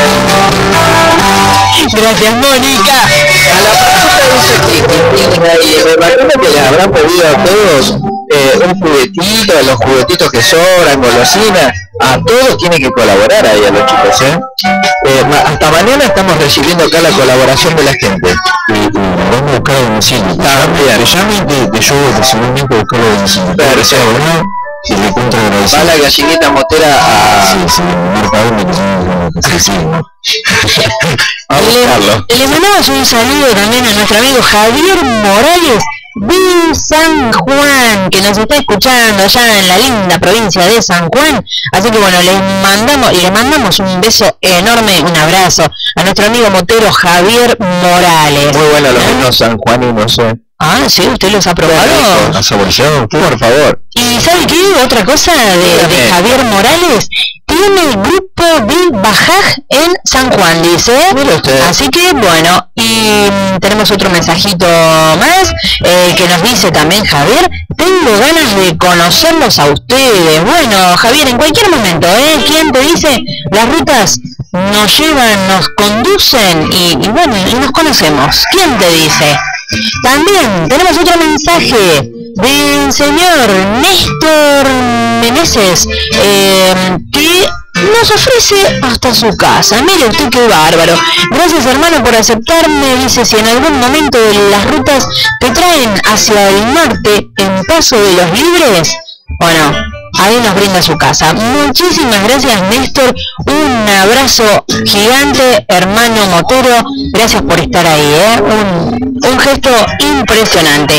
arre. Gracias, Mónica. A la pregunta dice que me imagino que les habrán pedido a todos eh, un juguetito, los juguetitos que sobran, golosinas. A todos tienen que colaborar ahí a los chicos, ¿eh? eh hasta mañana estamos recibiendo acá la colaboración de la gente. Y, y vamos a buscar a domicilio. También. Te llamen de, de yo personalmente a buscar a domicilio. Perfecto, ¿no? Y le cuento va la gallinita motera a... Sí, sí, marcador que sí, ¿no? A buscarlo. Le, le mandamos un saludo también a nuestro amigo Javier Morales de San Juan, que nos está escuchando allá en la linda provincia de San Juan. Así que bueno, les mandamos, le mandamos un beso enorme, un abrazo a nuestro amigo motero Javier Morales. Muy bueno los ¿Eh? vinos sanjuaninos, ¿eh? Ah, sí, ¿usted los ha probado? ¿Has saboreado? Por favor. ¿Y sabe qué? Otra cosa de, de Javier Morales, tiene el grupo de Bajaj en San Juan, dice. Así que bueno, y tenemos otro mensajito más eh, que nos dice también Javier: tengo ganas de conocerlos a ustedes. Bueno, Javier, en cualquier momento, ¿eh? ¿Quién te dice? Las rutas nos llevan, nos conducen y, y bueno, y nos conocemos. ¿Quién te dice? También tenemos otro mensaje del señor Néstor Meneses, eh, que nos ofrece hasta su casa. Mire usted qué bárbaro. Gracias, hermano, por aceptarme. Dice: si en algún momento de las rutas te traen hacia el norte en Paso de los Libres, bueno, ahí nos brinda su casa. Muchísimas gracias, Néstor. Un abrazo gigante, hermano motero. Gracias por estar ahí, ¿eh? Un, un gesto impresionante.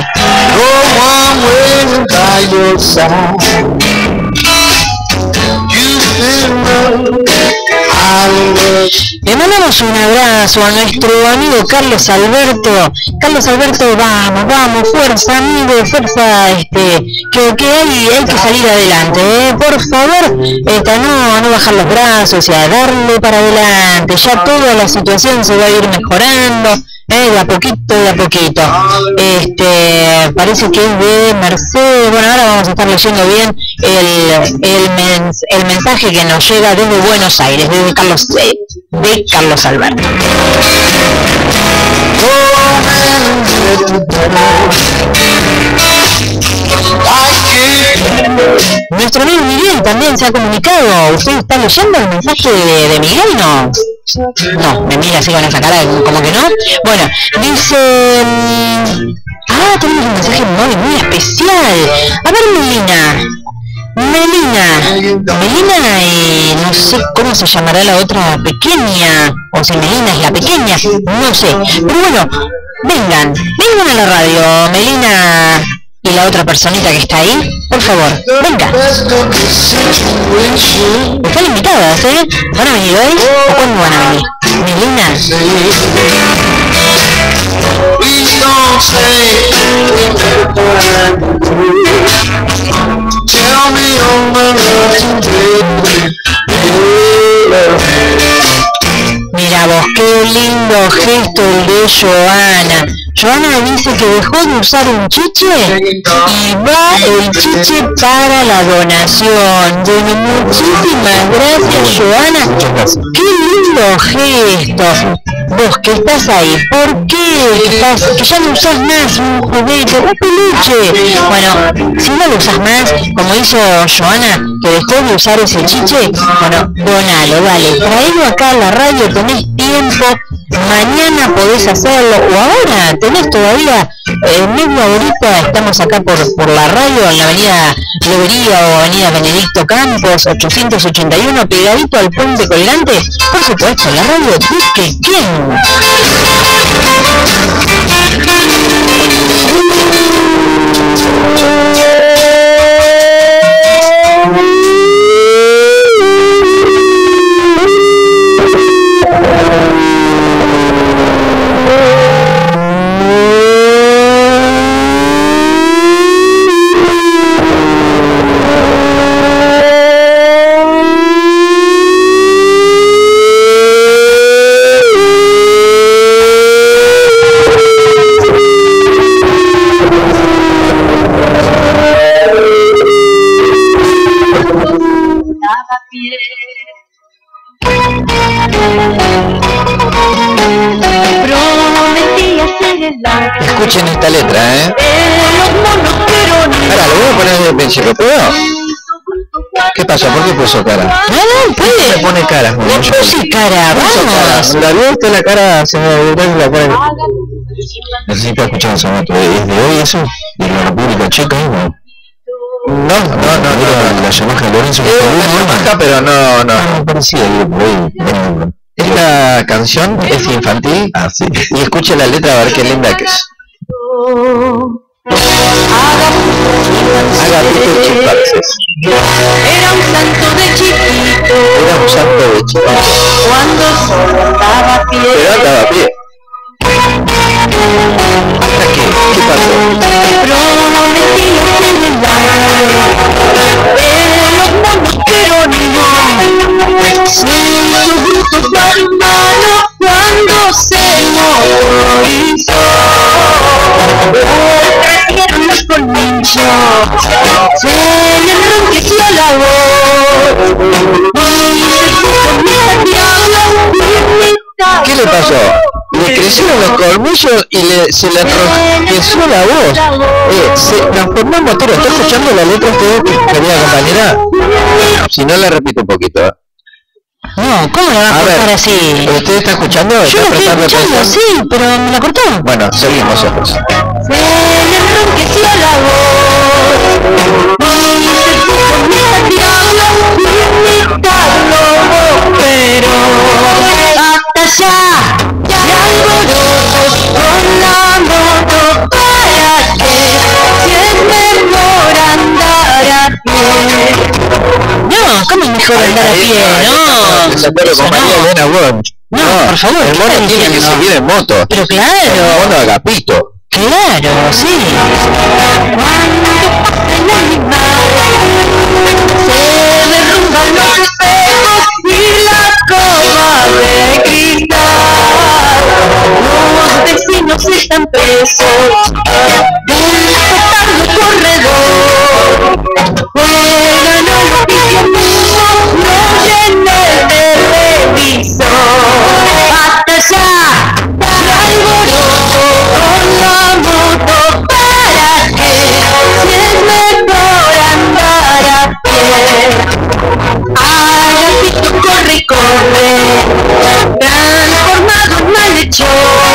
Le mandamos un abrazo a nuestro amigo Carlos Alberto. Carlos Alberto, vamos, vamos, fuerza, amigo, fuerza, este, que, que hay, hay que salir adelante, ¿eh? Por favor, este, no, no bajar los brazos y a darle para adelante. Ya toda la situación se va a ir mejorando. Eh, de a poquito, de a poquito. Este, parece que es de Mercedes. Bueno, ahora vamos a estar leyendo bien el, el, mens, el mensaje que nos llega desde Buenos Aires, desde Carlos, de, de Carlos Alberto. Nuestro amigo Miguel también se ha comunicado. ¿Usted está leyendo el mensaje de, de Miguel? No. No, me mira así con esa cara como que no. Bueno, dice... Ah, tenemos un mensaje muy, muy especial. A ver, Melina. Melina. Melina y no sé cómo se llamará la otra pequeña. O si Melina es la pequeña. No sé. Pero bueno, vengan. Vengan a la radio, Melina y la otra personita que está ahí. Por favor, venga. Están invitadas, ¿eh? ¿Van a venir hoy? ¿O cuándo van a venir? Melina. Tell me all my love today. lindo gesto el de Joana. Joana dice que dejó de usar un chiche y va el chiche para la donación. Bueno, muchísimas gracias, Joana. Qué lindo gesto. Vos que estás ahí, ¿por qué? Que, estás, que ya no usás más un juguete, un peluche. Bueno, si no lo usás más, como hizo Joana, que después de usar ese chiche, bueno, donalo, dale, traelo acá a la radio, tenés tiempo, mañana podés hacerlo, o ahora tenés todavía eh, media horita, estamos acá por, por la radio, en la avenida Lobería o avenida Benedicto Campos, ochocientos ochenta y uno, pegadito al puente colgante, por supuesto, la radio Disque ¿Quién? Escuchen esta letra, ¿eh? Ahora, lo voy a poner desde el principio, ¿puedo? ¿Qué pasa? ¿Por qué puso cara? No, no, puede. Se pone cara. No puse cara, vamos. La vio usted la cara, se me olvidó la cara. Necesito escuchar un segundo. ¿Es de hoy eso? ¿De la República Checa? No, no, no, no. no. La Yamaha Lorenzo. Es una Yamaha, pero no, no. No parecía por ahí. Esta canción es infantil. Ah, sí. Y escuche la letra a ver qué linda que es. Agapito Chipaxes. Era un santo de chiquito. Era un santo de chiquito. Cuando solo andaba a pie. Pero andaba a pie. ¿Hasta qué? ¿Qué pasó? Prometía celebrar. Pero los monos pero no. Se hizo bruto su hermano cuando se motorizó. Crecieron los colmillos. Se le enronqueció la voz. Y se puso nervioso. ¿Qué le pasó? Le crecieron los colmillos y le, se le enrojeció la voz. Eh, se transformó en motor. ¿Está escuchando la letra usted, querida compañera? Si no, la repito un poquito. ¿eh? No, ¿cómo la va a, a cortar ver, así? ¿Usted está escuchando? Yo lo estoy escuchando, sí, pero me la cortó. Bueno, seguimos nosotros. Se le enronqueció la voz. Y se puso nervioso sin imitarlo. Pero hasta allá. Y alborotos con la moto para que si es mejor andar a pie. No, ¿cómo es mejor andar a pie? No, desacuerdo con María Elena Wunsch. No, no, por favor, el mono tiene que subir en moto. Pero claro. El mono Agapito. Claro, sí. Cuando pasa el animal, se derrumban los espejos y la copa de cristal. Los vecinos están presos del petardo corredor. Juegan a los vicios, no llena el televisor. Hasta allá, y alboroto con la moto para que si es mejor andar a pie. Agapito corre y corre, transformado en malhechor,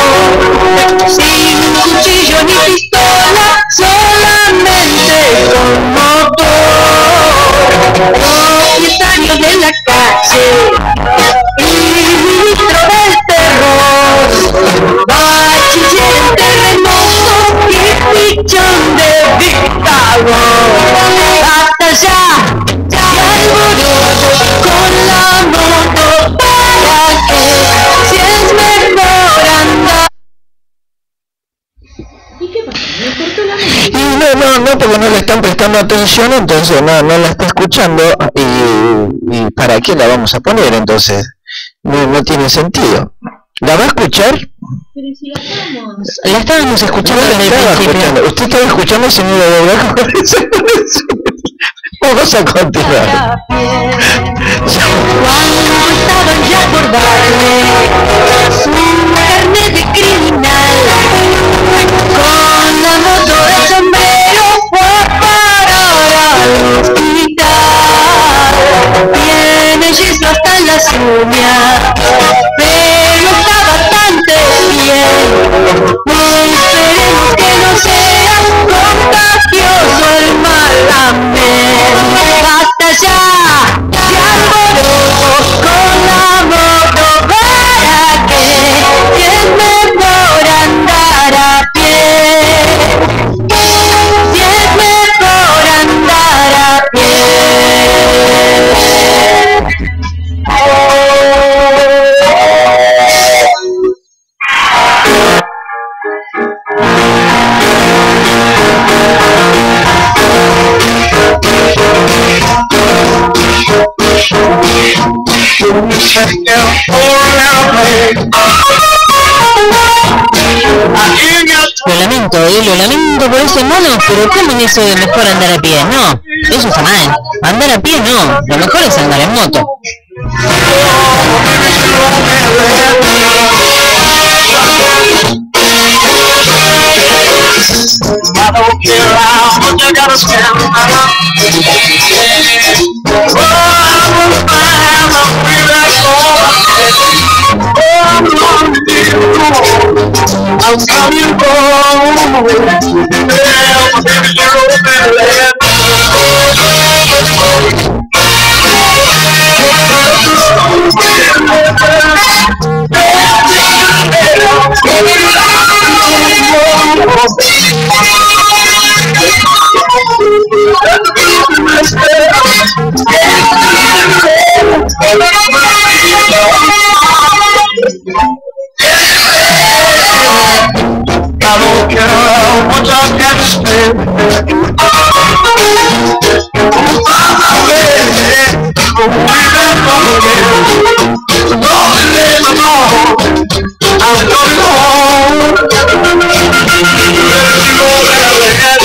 sin cuchillo ni pistola, solamente con motor. Propietario de la calle y ministro del terror, bachiller en terremotos y pichón de dictador. Hasta allá, y alboroto con la moto para que si es mejor andar. ¿Y qué pasa? ¿Me cortó la mente? No, no, no, porque no le están prestando atención, entonces no, no la está escuchando. Y, y ¿para qué la vamos a poner entonces? No, no tiene sentido. ¿La va a escuchar? Pero si la estábamos... La estábamos escuchando No, desde el estaba principio. escuchando. Usted estaba escuchando, señora de verdad. Vamos a continuar. Cuando estaban ya por darle su carnet de criminal, con la moto de sombrero fue a parar al hospital. Tiene yeso hasta en las uñas, pero está bastante bien. Esperemos que no sea contagioso el mal amén. Basta ya de alboroto con la moto, para que si es mejor andar a pie, si es mejor andar a pie. Lo lamento, eh, lo lamento por ese mono, pero ¿cómo es eso de mejor andar a pie? No, eso está mal. Andar a pie no, lo mejor es andar en moto. I don't care how much I gotta spend. Oh, I will find a free back home. Oh, I'm going to you. I'm coming home. Yeah, baby, you're better. I don't care how much I got to spend. On my way, go way back home again. Don't let me know I'm coming home. Let you go ahead.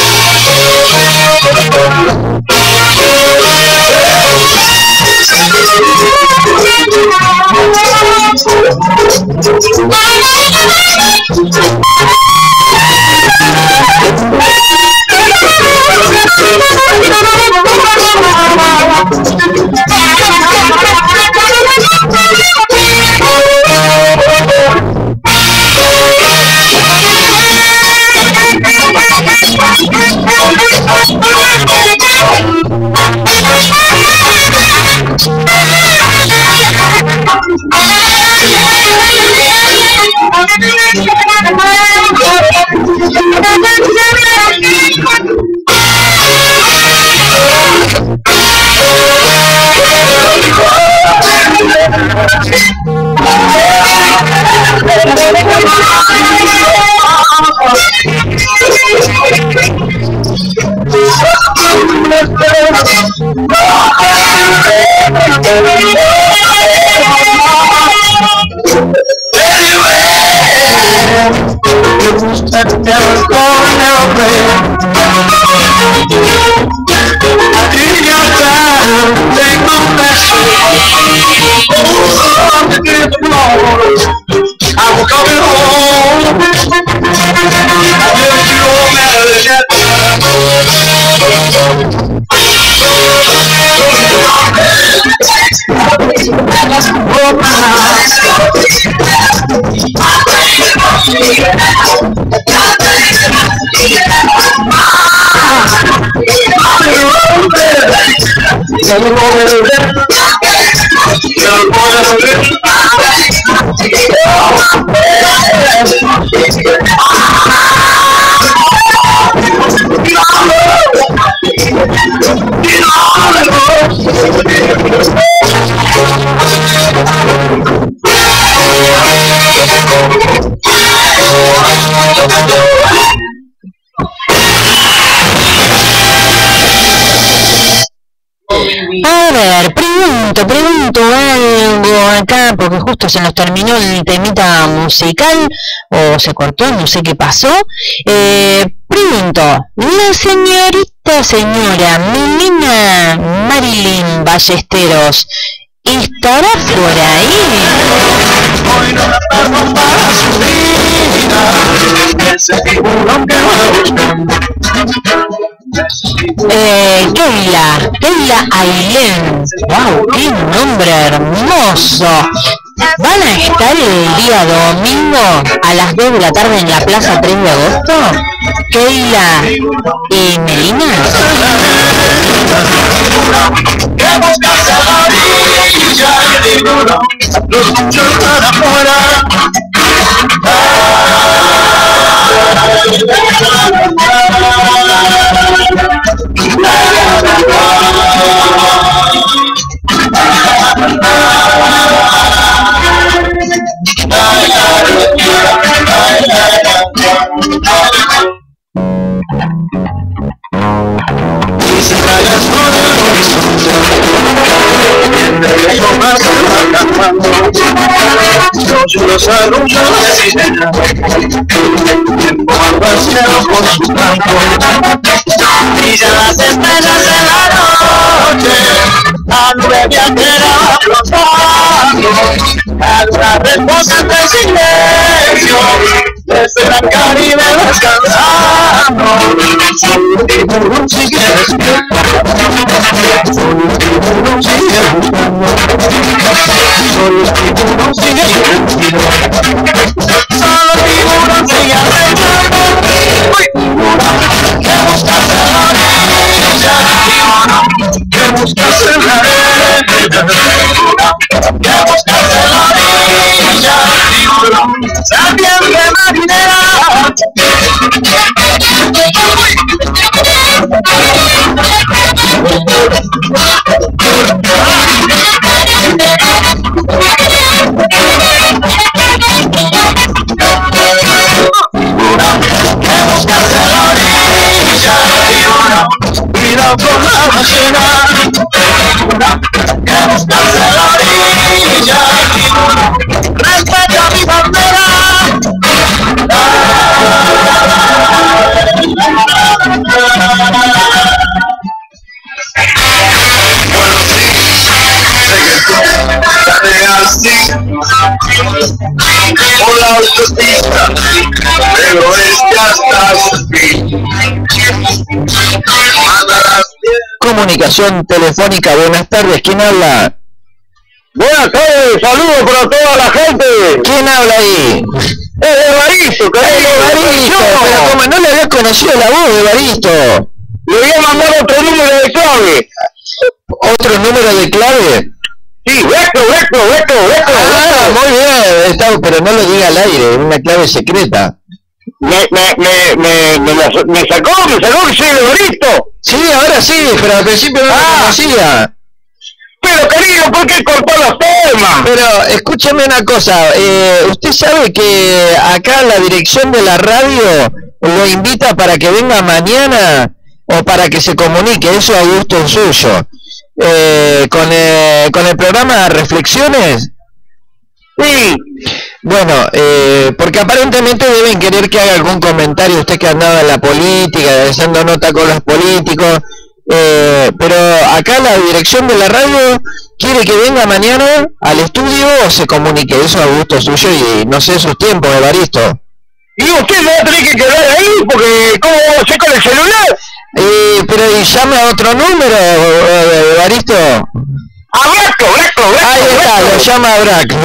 I'm coming home. If you don't matter yet. A ver, ver, pregunto, pregunto algo acá, porque justo se nos terminó el temita musical, o se cortó, no sé qué pasó. Eh, pregunto, la señorita, señora Melina Marilyn Ballesteros, ¿estará por ahí? Hoy no la tardo para su vida, ese tiburón que va buscando. Eh, Keila, Keila Ailén, wow, qué nombre hermoso. ¿Van a estar el día domingo a las dos de la tarde en la Plaza tres de agosto? Keila y Melina. Que buscas a la orilla del tiburón, los muchos para afuera. Y se rayas por el horizonte, mientras lo más se va calmando, los arrullos de sirena, tiempo al cielo por su blanco, y ya las estrellas de la noche, la nube viajera flotando, a una reposante silencio, desde el Caribe descansando, su tiburón sigue despierto, su tiburón sigue buscando, solo tiburón sigue tranquilo, solo tiburón sigue acechando, tiburón que buscas en la orilla, tiburón que buscas en la arena, tiburón que buscas en la orilla, tiburón serpiente marinera. Mira por la ballena, que buscas en la orilla, respeta mi bandera. Bueno, sí, sé que tú sales así por la autopista, pero es que hasta su fin. Comunicación telefónica, buenas tardes, ¿quién habla? Buenas tardes, saludos para toda la gente. ¿Quién habla ahí? Es Evaristo, que ¡Eh, Evaristo! Pero como no le había conocido la voz de Evaristo. Le voy a mandar otro número de clave. ¿Otro número de clave? Sí, recto, recto, recto, recto. Ah, muy bien, está, pero no lo diga al aire, es una clave secreta. Me, me, me, me, me, la, me sacó, me sacó que soy el Evaristo. Sí, ahora sí, pero al principio no Ah. lo conocía. Pero querido, ¿por qué cortó los temas? Pero escúcheme una cosa, eh, usted sabe que acá la dirección de la radio lo invita para que venga mañana o para que se comunique, eso a gusto suyo, eh, con, eh, con el programa Reflexiones. Sí. Bueno, eh, porque aparentemente deben querer que haga algún comentario, usted que andaba en la política, haciendo nota con los políticos, eh, pero acá la dirección de la radio quiere que venga mañana al estudio o se comunique, eso a gusto suyo y no sé sus tiempos, Evaristo. Y usted me va a tener que quedar ahí, porque ¿cómo vamos a hacer con el celular? Eh, pero y llame a otro número, eh, Evaristo. A Braco, Braco, Braco. Ahí está, lo llama a Braco.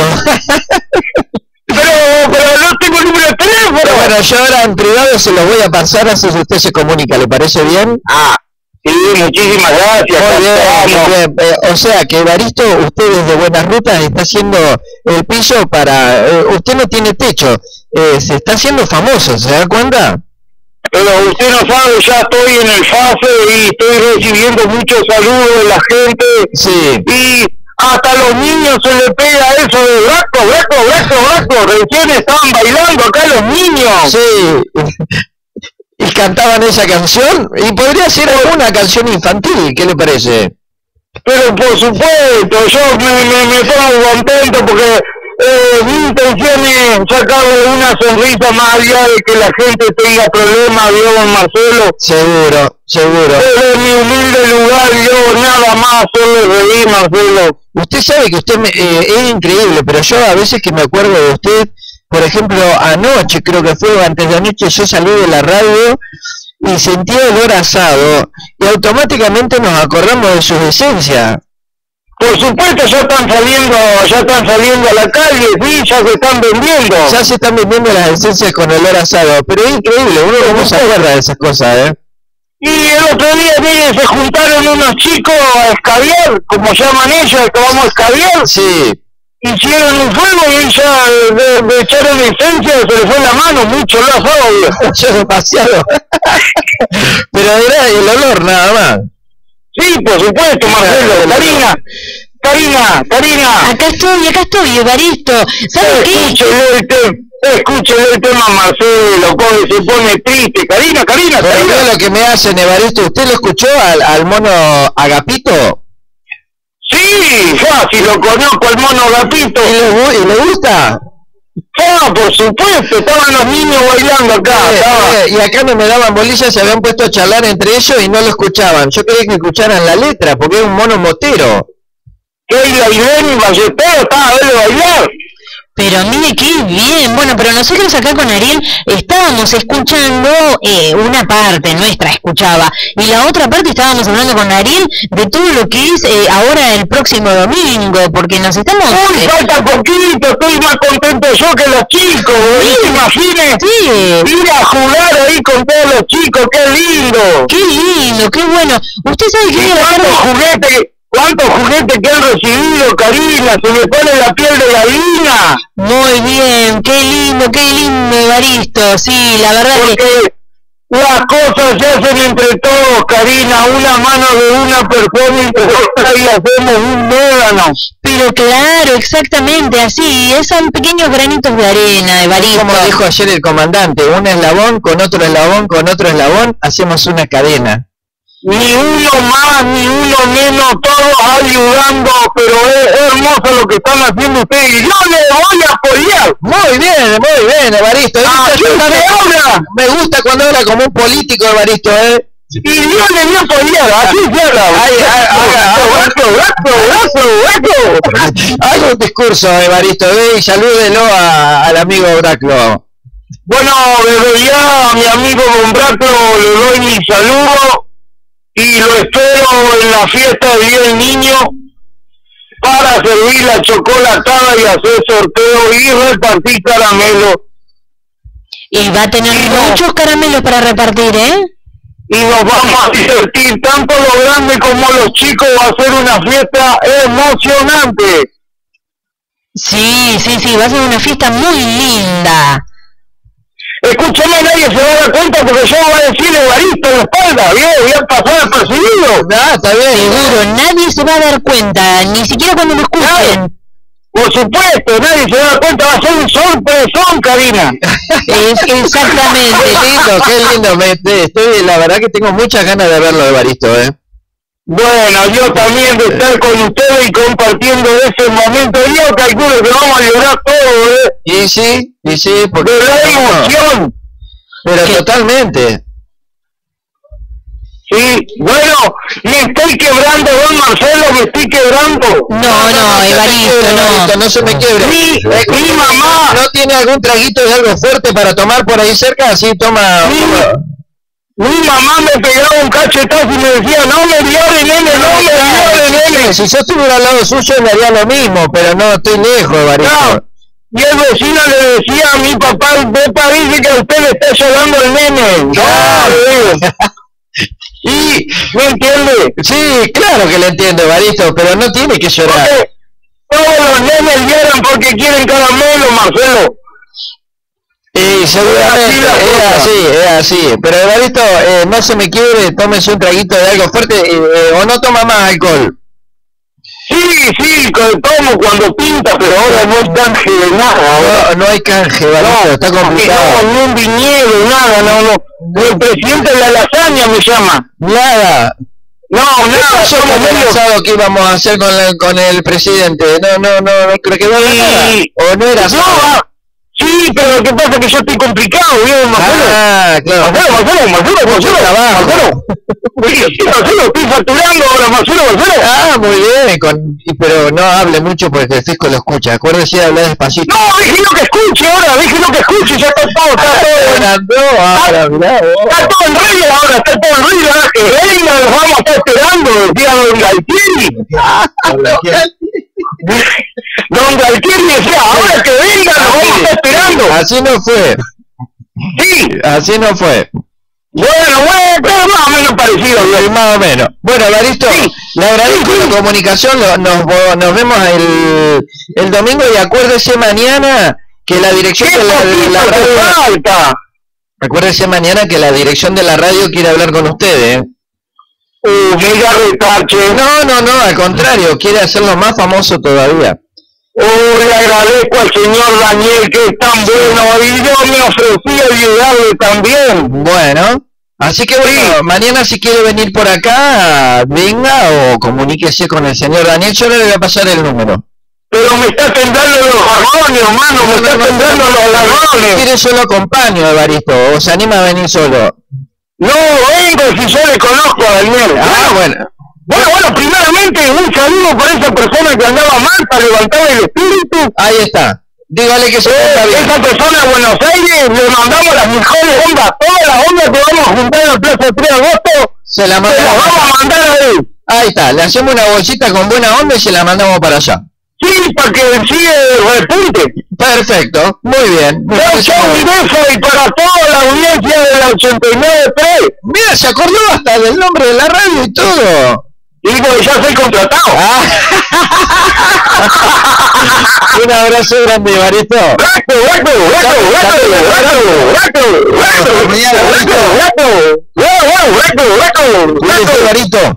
Pero, pero no tengo el número de teléfono. Pero bueno, yo ahora en privado se lo voy a pasar así si usted se comunica, ¿le parece bien? Ah, sí, muchísimas gracias. Muy bien, Vamos. muy bien. Eh, o sea que Evaristo, usted desde Buenas Rutas está haciendo el piso para... Eh, usted no tiene techo, eh, se está haciendo famoso, ¿se da cuenta? Pero usted no sabe, ya estoy en el fase y estoy recibiendo muchos saludos de la gente. Sí. Y hasta a los niños se le pega eso de braco, braco, braco, braco. Recién estaban bailando acá los niños. Sí. Y cantaban esa canción, y podría ser alguna canción infantil, ¿qué le parece? Pero por supuesto, yo me, me, me pongo contento porque eh, mi intención es sacarle una sonrisa más allá de que la gente tenga problemas, yo, don Marcelo. Seguro, seguro. Desde mi humilde lugar, yo nada más solo reír, Marcelo. Usted sabe que usted me, eh, es increíble, pero yo a veces que me acuerdo de usted, por ejemplo, anoche, creo que fue antes de anoche, yo salí de la radio y sentí olor asado y automáticamente nos acordamos de sus esencias. Por supuesto, ya están saliendo, ya están saliendo a la calle, sí, ya se están vendiendo. Ya se están vendiendo las esencias con olor asado, pero es increíble, uno no se acuerda de esas cosas, ¿eh? Y el otro día, mire, se juntaron unos chicos a escabiar, como llaman ellos, que vamos a escabiar. Sí. Hicieron un fuego y ya de, de echaron esencia, se les fue la mano, mucho lo asado, mucho demasiado. Pero era el olor nada más. Sí, por supuesto, Marcelo. Karina, Karina, Karina. Acá estoy, acá estoy, Evaristo. ¿Sabes qué? Escúchele el tema, escúchele el tema, Marcelo, porque se pone triste. Karina, Karina, Pero Karina. mira lo que me hacen, Evaristo. ¿Usted lo escuchó al, al mono Agapito? Sí, ya, si lo conozco, el mono Agapito. ¿Y le, y le gusta? Ah, por supuesto, estaban los niños bailando acá. Eh, eh, y acá no me daban bolillas, se habían puesto a charlar entre ellos y no lo escuchaban. Yo quería que escucharan la letra, porque es un mono motero. Keila y Lenny Balletero, estaba a verlo bailar. Pero mire qué bien, bueno, pero nosotros acá con Ariel estábamos escuchando, eh, una parte nuestra escuchaba, y la otra parte estábamos hablando con Ariel de todo lo que es eh, ahora el próximo domingo, porque nos estamos... Uy, eh, falta poquito, estoy más contento yo que los chicos, ¿sí? Imagínese, sí, ir a jugar ahí con todos los chicos, qué lindo. qué lindo, qué bueno. Usted sabe que ¿Y hoy a la cuántos tarde... juguetes, cuántos juguetes que han recibido, Karina? Se me pone la piel de gallina. Muy bien, qué lindo, qué lindo, Evaristo, sí, la verdad que... Porque las cosas se hacen entre todos, Karina, una mano de una persona entre otra y hacemos un médano. Pero claro, exactamente así, son pequeños granitos de arena, Evaristo. Como dijo ayer el comandante, un eslabón con otro eslabón con otro eslabón, hacemos una cadena. Ni uno más, ni uno menos, todos ayudando, pero es hermoso lo que están haciendo ustedes y yo les voy a apoyar. Muy bien, muy bien, Evaristo. Ayúdame ahora. Me gusta cuando habla como un político, Evaristo, ¿eh? Y yo les voy a apoyar, así se habla. Haga un discurso, Evaristo, ve y salúdelo a, al amigo Braclo. Bueno, desde ya a mi amigo Don Braclo le doy mi saludo y lo espero en la fiesta de Día del Niño para servir la chocolatada y hacer sorteo y repartir caramelos. Y va a tener y muchos no, caramelos para repartir, ¿eh? Y nos vamos a divertir, tanto lo grande como los chicos, va a ser una fiesta emocionante. Sí, sí, sí, va a ser una fiesta muy linda. Escúchame, nadie se va a dar cuenta porque yo voy a decir Evaristo en la espalda, bien, voy a pasar apercibido. Ah, está bien. Seguro, nadie se va a dar cuenta, ni siquiera cuando lo escuchen. Claro. Por supuesto, nadie se va a dar cuenta, va a ser un sorpresón, Karina. Es exactamente. Qué lindo, qué lindo. Me, estoy, la verdad que tengo muchas ganas de verlo, Evaristo, ¿eh? Bueno, yo también de estar con ustedes y compartiendo ese momento. Yo calculo que vamos a llorar todo, ¿eh? Y sí, y sí, porque... De la emoción. Pero ¿Qué? totalmente. Sí, bueno, me estoy quebrando, don Marcelo, me estoy quebrando. No, no, Evaristo, no. No se me quiebre. Mi, Eh, mi mamá, ¿No tiene algún traguito de algo fuerte para tomar por ahí cerca? Así toma... mi, mi mamá me pegaba un cachetazo y me decía, no me llore, nene, no me llore, nene. Si yo estuviera al lado suyo me haría lo mismo, pero no, estoy lejos, Evaristo. No. Y el vecino le decía a mi papá, me parece que a usted le está llorando el nene. No, le digo. Y, ¿me entiende? Sí, claro que le entiendo, Evaristo, pero no tiene que llorar. Porque todos los nenes lloran porque quieren caramelo, Marcelo. Y seguramente es así, es así. Pero Evaristo, eh, no se me quiebre, tómese un traguito de algo fuerte eh, eh, o no toma más alcohol. Sí, sí, tomo cuando pinta, pero ahora no hay canje de nada. No, no hay canje, Evaristo, No, está complicado. no, ni un viñedo, nada, no, no. El presidente de la lasaña me llama. Nada. No, nada, Yo somos había medio... pensado que íbamos a hacer con el, con el presidente. No, no, no, no creo que no era nada. O no era No, ah, sí, pero lo que pasa es que yo estoy complicado, ¿bien, Marcelo? Ah, claro. Marcelo, Marcelo, Marcelo, Marcelo, trabajo. Marcelo. Sí, Marcelo, estoy facturando ahora, Marcelo, Marcelo. Ah, muy bien, con, y- pero no hable mucho porque el fisco lo escucha. Acuérdese de hablar despacito. No, déjelo que escuche ahora, déjelo que escuche, ya está todo, está todo. Ahora no, ahora mirá vos. Está todo en regla ahora, está todo en regla, ahora que venga, los vamos a estar esperando, decía Don Galtieri. Don Galtieri decía, ahora que venga, los vamos a estar esperando. Así no fue, Sí, así no fue. bueno, bueno, pero más o menos parecido, Sí, bien. más o menos. Bueno, Evaristo, Sí. le agradezco la comunicación. lo- Nos, vo- nos vemos el, el domingo y acuérdese mañana que la dirección ¿Qué de la, de la poquito te radio... falta? Acuérdese mañana que la dirección de la radio quiere hablar con ustedes. ¿eh? Uh, mira retache. No, no, no, al contrario, quiere hacerlo más famoso todavía. Oh, le agradezco al señor Daniel que es tan bueno y yo me ofrecí a ayudarle también. Bueno, así que bueno, mañana si quiere venir por acá, venga o comuníquese con el señor Daniel, yo le voy a pasar el número. Pero me está temblando los jarrones, hermano, me está temblando los Si jarrones. quiere yo lo acompaño, Evaristo, o se anima a venir solo. No, vengo si yo le conozco a Daniel. Ah, bueno. Bueno, bueno, primeramente un saludo para esa persona que andaba mal para levantar el espíritu. Ahí está. Dígale que se ponga Eh, bien. esa persona de Buenos Aires le mandamos las mejores ondas, todas las ondas que vamos a juntar en el Plaza tres de agosto, Se la se las mandamos. vamos a mandar a él. Ahí está, le hacemos una bolsita con buena onda y se la mandamos para allá. Sí, para que sigue repunte. Perfecto, muy bien. Me Chau, parece chau, muy y bien. beso y para toda la audiencia de la ochenta y nueve punto tres. Mira, se acordó hasta del nombre de la radio y todo. Y porque ya soy contratado. Ah. Un abrazo grande, Evaristo. ¡Rato, rato, rato, rato, rato, rato, rato, Mañana, rato, rato, rato, rato, Cuídese, rato. Evaristo.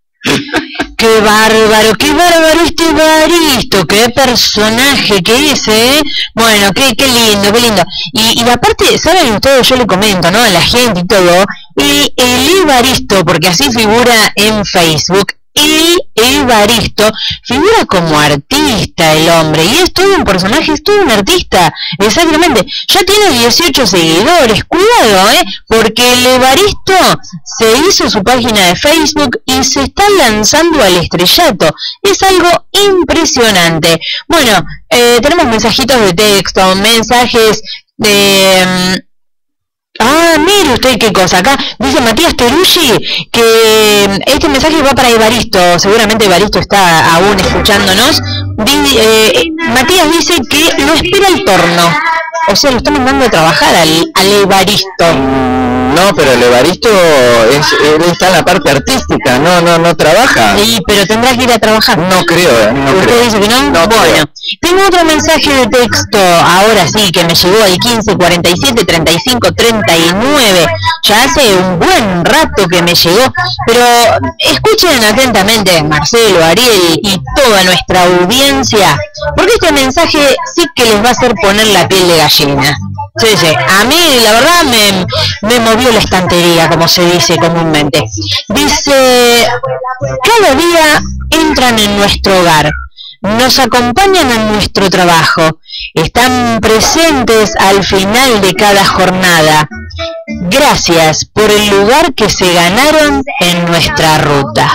Qué bárbaro, qué bárbaro este Evaristo, qué personaje que es, ¿eh? Bueno, qué, qué lindo, qué lindo. Y, y aparte, saben ustedes, yo le comento, ¿no? A la gente y todo, el, el Evaristo, porque así figura en Facebook, el Evaristo figura como artista el hombre, y es todo un personaje, es todo un artista, exactamente. Ya tiene dieciocho seguidores, cuidado, ¿eh? Porque el Evaristo se hizo su página de Facebook y se está lanzando al estrellato. Es algo impresionante. Bueno, eh, tenemos mensajitos de texto, mensajes de... Ah, mire usted qué cosa, acá dice Matías Teruggi que este mensaje va para Evaristo, seguramente Evaristo está aún escuchándonos. Di- eh, Matías dice que lo espera el torno, o sea, lo está mandando a trabajar al, al Evaristo. No, pero el Evaristo es, él está en la parte artística, no, no, no trabaja. Sí, pero tendrá que ir a trabajar. No creo, eh, no ¿Usted creo. dice que no? No Bueno, creo. tengo otro mensaje de texto, ahora sí, que me llegó al quince cuarenta y siete treinta y cinco treinta y nueve. Ya hace un buen rato que me llegó, pero escuchen atentamente, Marcelo, Ariel y toda nuestra audiencia, porque este mensaje sí que les va a hacer poner la piel de gallina. Sí, sí, a mí la verdad me, me movió la estantería, como se dice comúnmente. Dice, cada día entran en nuestro hogar, nos acompañan en nuestro trabajo, están presentes al final de cada jornada. Gracias por el lugar que se ganaron en nuestra ruta.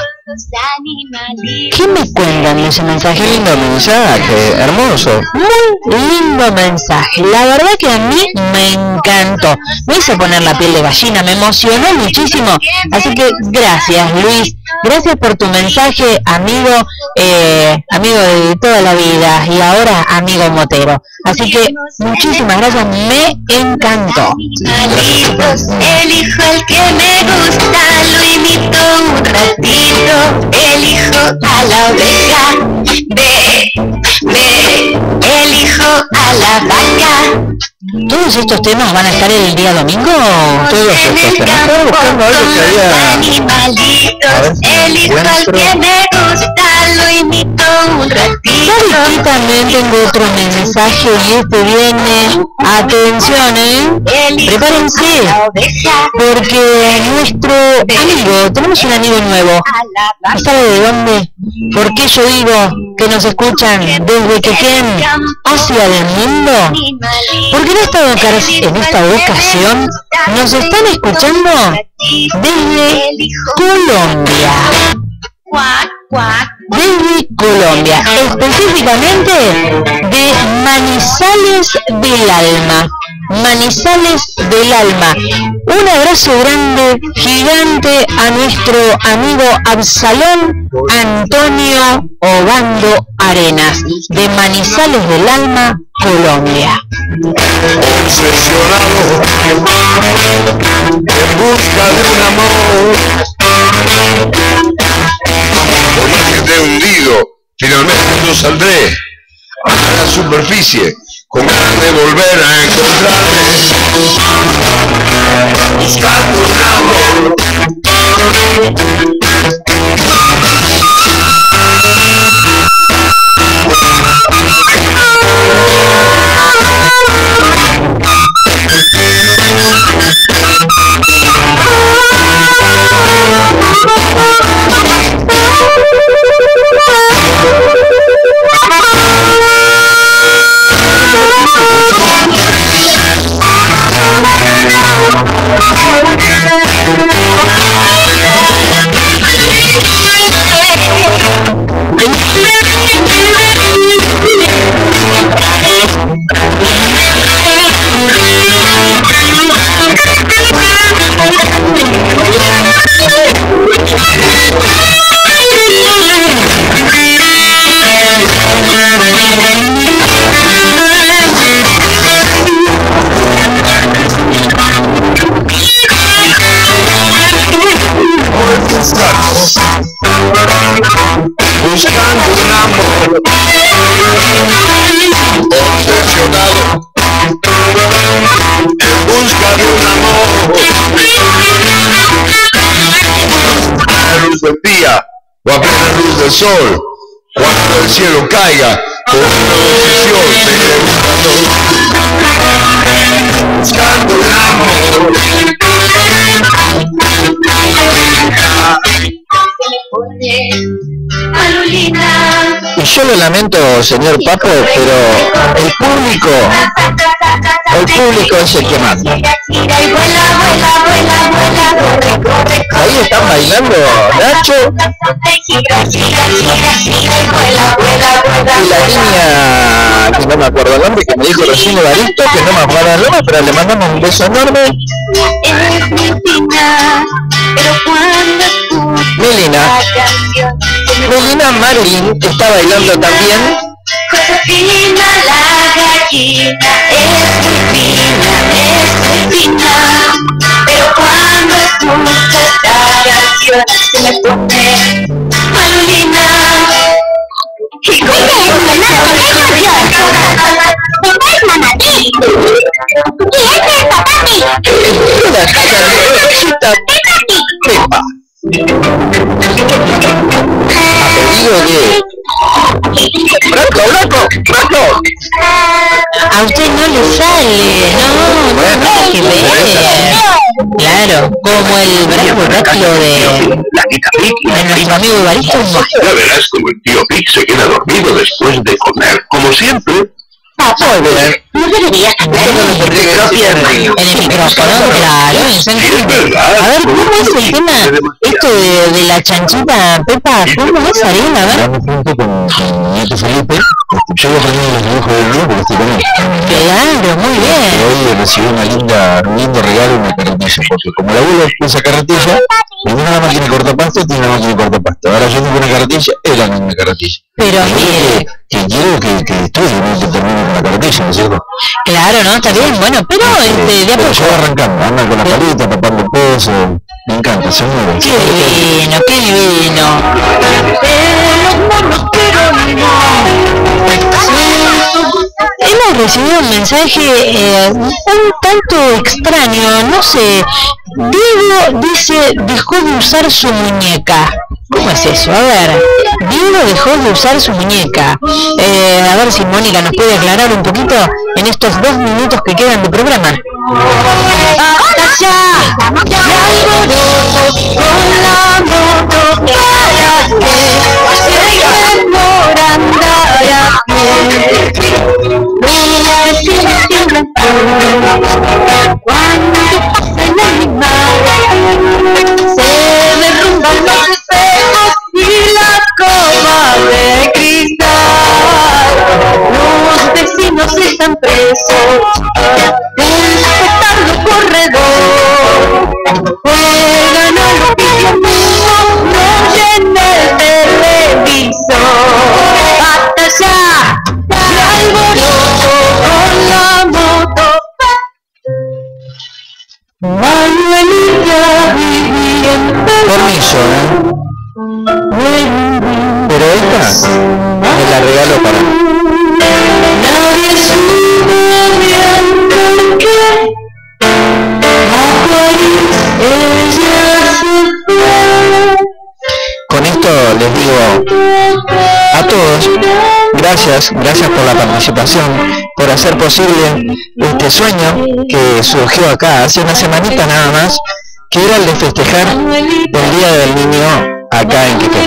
¿Qué me cuentan en ese mensaje? Qué lindo mensaje, hermoso. Muy lindo mensaje, la verdad que a mí me encantó, me hizo poner la piel de gallina, me emocionó muchísimo, así que gracias Luis, gracias por tu mensaje, amigo, eh, amigo de toda la vida y ahora amigo motero, así que muchísimas gracias, me encantó. Animalitos, elijo el que me gusta, lo imito un ratito, elijo a la oveja, ve, ve, elijo a la vaca. ¿Todos estos temas van a estar el día domingo? Todos En estos el temas. campo Estaba buscando algo con que los había... animalitos, A ver si elijo al encuentro. que me gusta, lo invito un ratito. ¿Sabes qué? También tengo otro mensaje y este viene, atención, ¿eh? Prepárense, porque nuestro amigo, tenemos un amigo nuevo. ¿Sabe de dónde? ¿Por qué yo digo que nos escuchan desde Quequén hacia el mundo? Porque en esta, en esta ocasión nos están escuchando desde Colombia. Desde Colombia, específicamente de Manizales del Alma. Manizales del Alma. Un abrazo grande, gigante a nuestro amigo Absalón Antonio Obando Arenas, de Manizales del Alma, Colombia. Obsesionado en busca de un amor, por más que esté hundido, finalmente yo saldré a la superficie con ganas de volver a encontrarme, buscando un amor. Buscando un amor, obsesionado en busca de un amor, a la luz del día o a plena luz del sol, cuando el cielo caiga, con una decisión seguiré buscando, buscando un amor. Y yo lo lamento, señor Papo, pero el público, el público es el que manda. Ahí están bailando Nacho y la niña, que no me acuerdo el nombre, que me dijo recién Evaristo, que no me acuerdo el nombre, pero le mandamos un beso enorme. Melina, Melina Marilyn está bailando también. Cosa fina la gallina, es muy fina, es muy fina, pero cuando escucha esta canción se me pone malulina. Y con ¡es manatí! ¿Y ese es Papati? Una cacarecita Pepa. A pedido de Blanco, Blanco, Blanco. A usted no le sale, no, no, Bueno, nada que ver. Claro, como el bravo rápido de, de nuestro amigo Evaristo. Ya verás como el tío Pic se queda dormido después de comer, como siempre. Muy bien. No deberías hablar en el micrófono. En el micrófono, claro, exactamente. A ver, ¿cómo es el tema? Esto de, de la chanchita, Pepa, ¿cómo es, Ariel? A ver. Yo me junto con, con Nieto Felipe, yo voy a poner los dibujos del blog porque estoy con él. Claro, muy bien. Hoy recibí una linda, un lindo regalo y una carretilla, porque como el abuelo usa carretilla, él tiene una máquina de cortapasto, tiene una máquina de cortapasto. Ahora yo tengo una carretilla, él la misma carretilla. Pero Yo mire, que, que quiero que, que estudie, no que termine con la carretilla, ¿no es cierto? claro, ¿no? Está bien, bueno, pero este, de a Pero poco. yo voy arrancando, anda con la palita, tapando pozos, me encanta, se mueve. Qué divino, qué divino. Hemos recibido un mensaje eh, un tanto extraño, no sé. Diego dice, dejó de usar su muñeca. ¿Cómo es eso? A ver, Diego dejó de usar su muñeca. Eh, a ver si Mónica nos puede aclarar un poquito en estos dos minutos que quedan de programa. ¡Basta ya! ¡Ya alboroto con la moto para que se por andar a pie! Mira si me tiembla cuando pasa el animal, se derrumban los espejos y la copa de cristal. Los vecinos están presos del petardo corredor, juegan a los vicios mismos, no llena el televisor. ¡Basta ya! ¡Ya alboroto con la moto! Manuelita vivía en Permiso, ¿eh? Pero esta me la regalo para mí. nadie supo bien por qué a París ella se fue. Con esto les digo a todos, gracias, gracias por la participación, por hacer posible este sueño que surgió acá hace una semanita nada más, que era el de festejar el Día del Niño acá en Quito.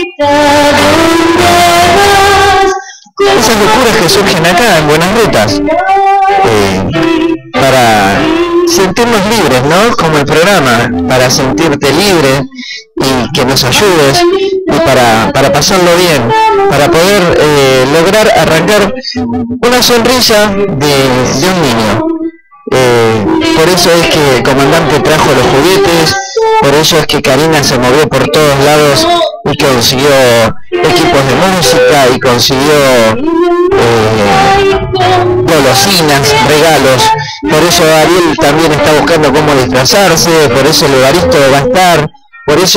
Esas locuras que surgen acá en Buenas Rutas, eh, para sentirnos libres, ¿no? Como el programa, para sentirte libre y que nos ayudes y para, para pasarlo bien, para poder eh, lograr arrancar una sonrisa de, de un niño. Eh, por eso es que el comandante trajo los juguetes, por eso es que Karina se movió por todos lados y consiguió equipos de música y consiguió eh, golosinas, regalos. Por eso Ariel también está buscando cómo disfrazarse, por eso el Evaristo va a estar, por eso...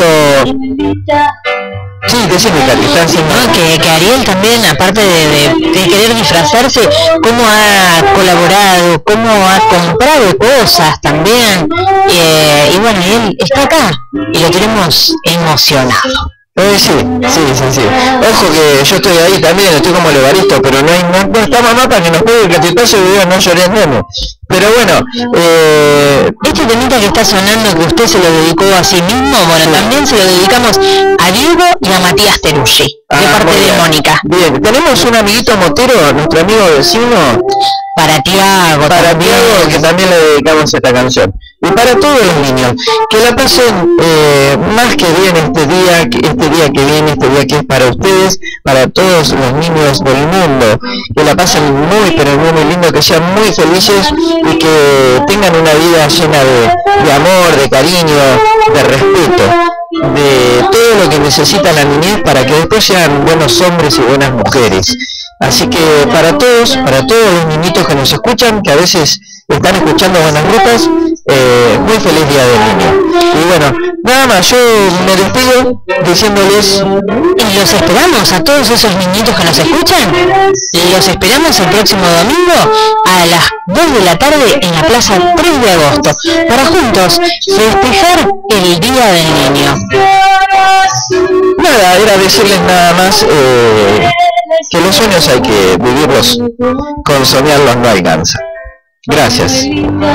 Sí, decime, Cari, está haciendo... ¿No? Que, que Ariel también, aparte de, de, de querer disfrazarse, cómo ha colaborado, cómo ha comprado cosas también, eh, y bueno, él está acá y lo tenemos emocionado. Eh, sí, sí, sí, sí. Ojo que yo estoy ahí también, estoy como el Evaristo, pero no hay, no, no está mamá para que nos pegue el cachetazo y diga no lloré nene. Pero bueno, eh... este temita que está sonando, que usted se lo dedicó a sí mismo, bueno, también se lo dedicamos a Diego y a Matías Teruggi, de ah, parte de Mónica. Bien, tenemos un amiguito motero, nuestro amigo vecino, para Tiago, para Tiago, que también le dedicamos esta canción. Y para todos los niños, que la pasen eh, más que bien este día, que este día que viene, este día que es para ustedes, para todos los niños del mundo, que la pasen muy pero muy, muy lindo, que sean muy felices y que tengan una vida llena de, de amor, de cariño, de respeto, de todo lo que necesita la niñez para que después sean buenos hombres y buenas mujeres. Así que para todos, para todos los niñitos que nos escuchan, que a veces están escuchando Buenas Rutas, eh, muy feliz Día del Niño. Y bueno, nada más, yo me despido diciéndoles... Y los esperamos a todos esos niñitos que nos escuchan, los esperamos el próximo domingo a las dos de la tarde en la Plaza tres de agosto, para juntos festejar el Día del Niño. Nada, era decirles nada más eh, que los sueños hay que vivirlos, con soñarlos no alcanza. Gracias.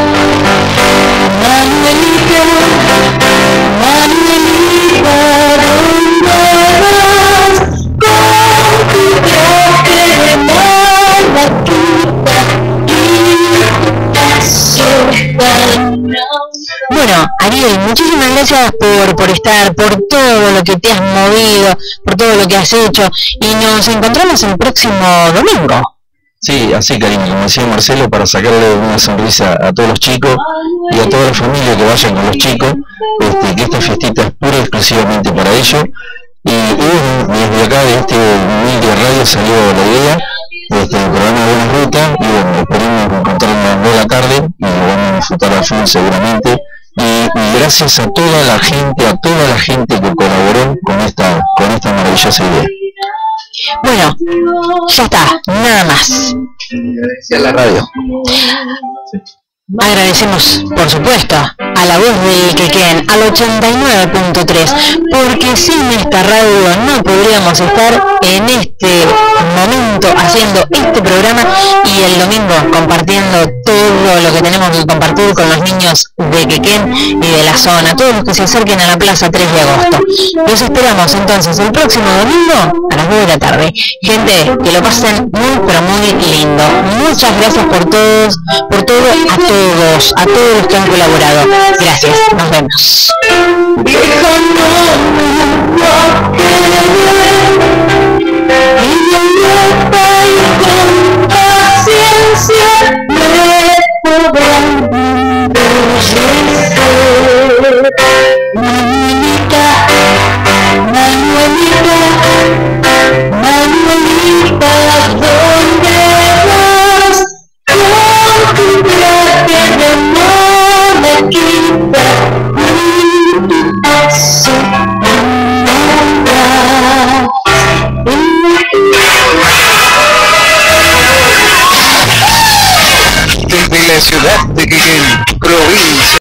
Bueno, Ariel, muchísimas gracias por, por estar, por todo lo que te has movido, por todo lo que has hecho, y nos encontramos el próximo domingo. Sí, así cariño, como decía Marcelo, para sacarle una sonrisa a todos los chicos y a toda la familia que vayan con los chicos, este, que esta fiestita es pura y exclusivamente para ellos. Y, y bueno, desde acá de este humilde radio salió la idea de este programa de Buenas Rutas, y bueno, esperemos encontrarnos de la tarde y lo vamos a disfrutar al fin seguramente. Y, y gracias a toda la gente, a toda la gente que colaboró con esta, con esta maravillosa idea. Bueno, ya está, nada más. Y a la radio. Agradecemos, por supuesto, a la voz de Quequén, al ochenta y nueve punto tres, porque sin esta radio no podríamos estar en este momento haciendo este programa y el domingo compartiendo todo lo que tenemos que compartir con los niños de Quequén y de la zona, todos los que se acerquen a la plaza tres de agosto. Los esperamos entonces el próximo domingo a las dos de la tarde. Gente, que lo pasen muy pero muy lindo. Muchas gracias por todos, por todo, a todos, a todos los que han colaborado. Gracias, nos vemos. Manuelita, Manuelita, Manuelita, ¿dónde vas? Con tu traje de monaquita y tu paso desde la ciudad de Quequén, provincia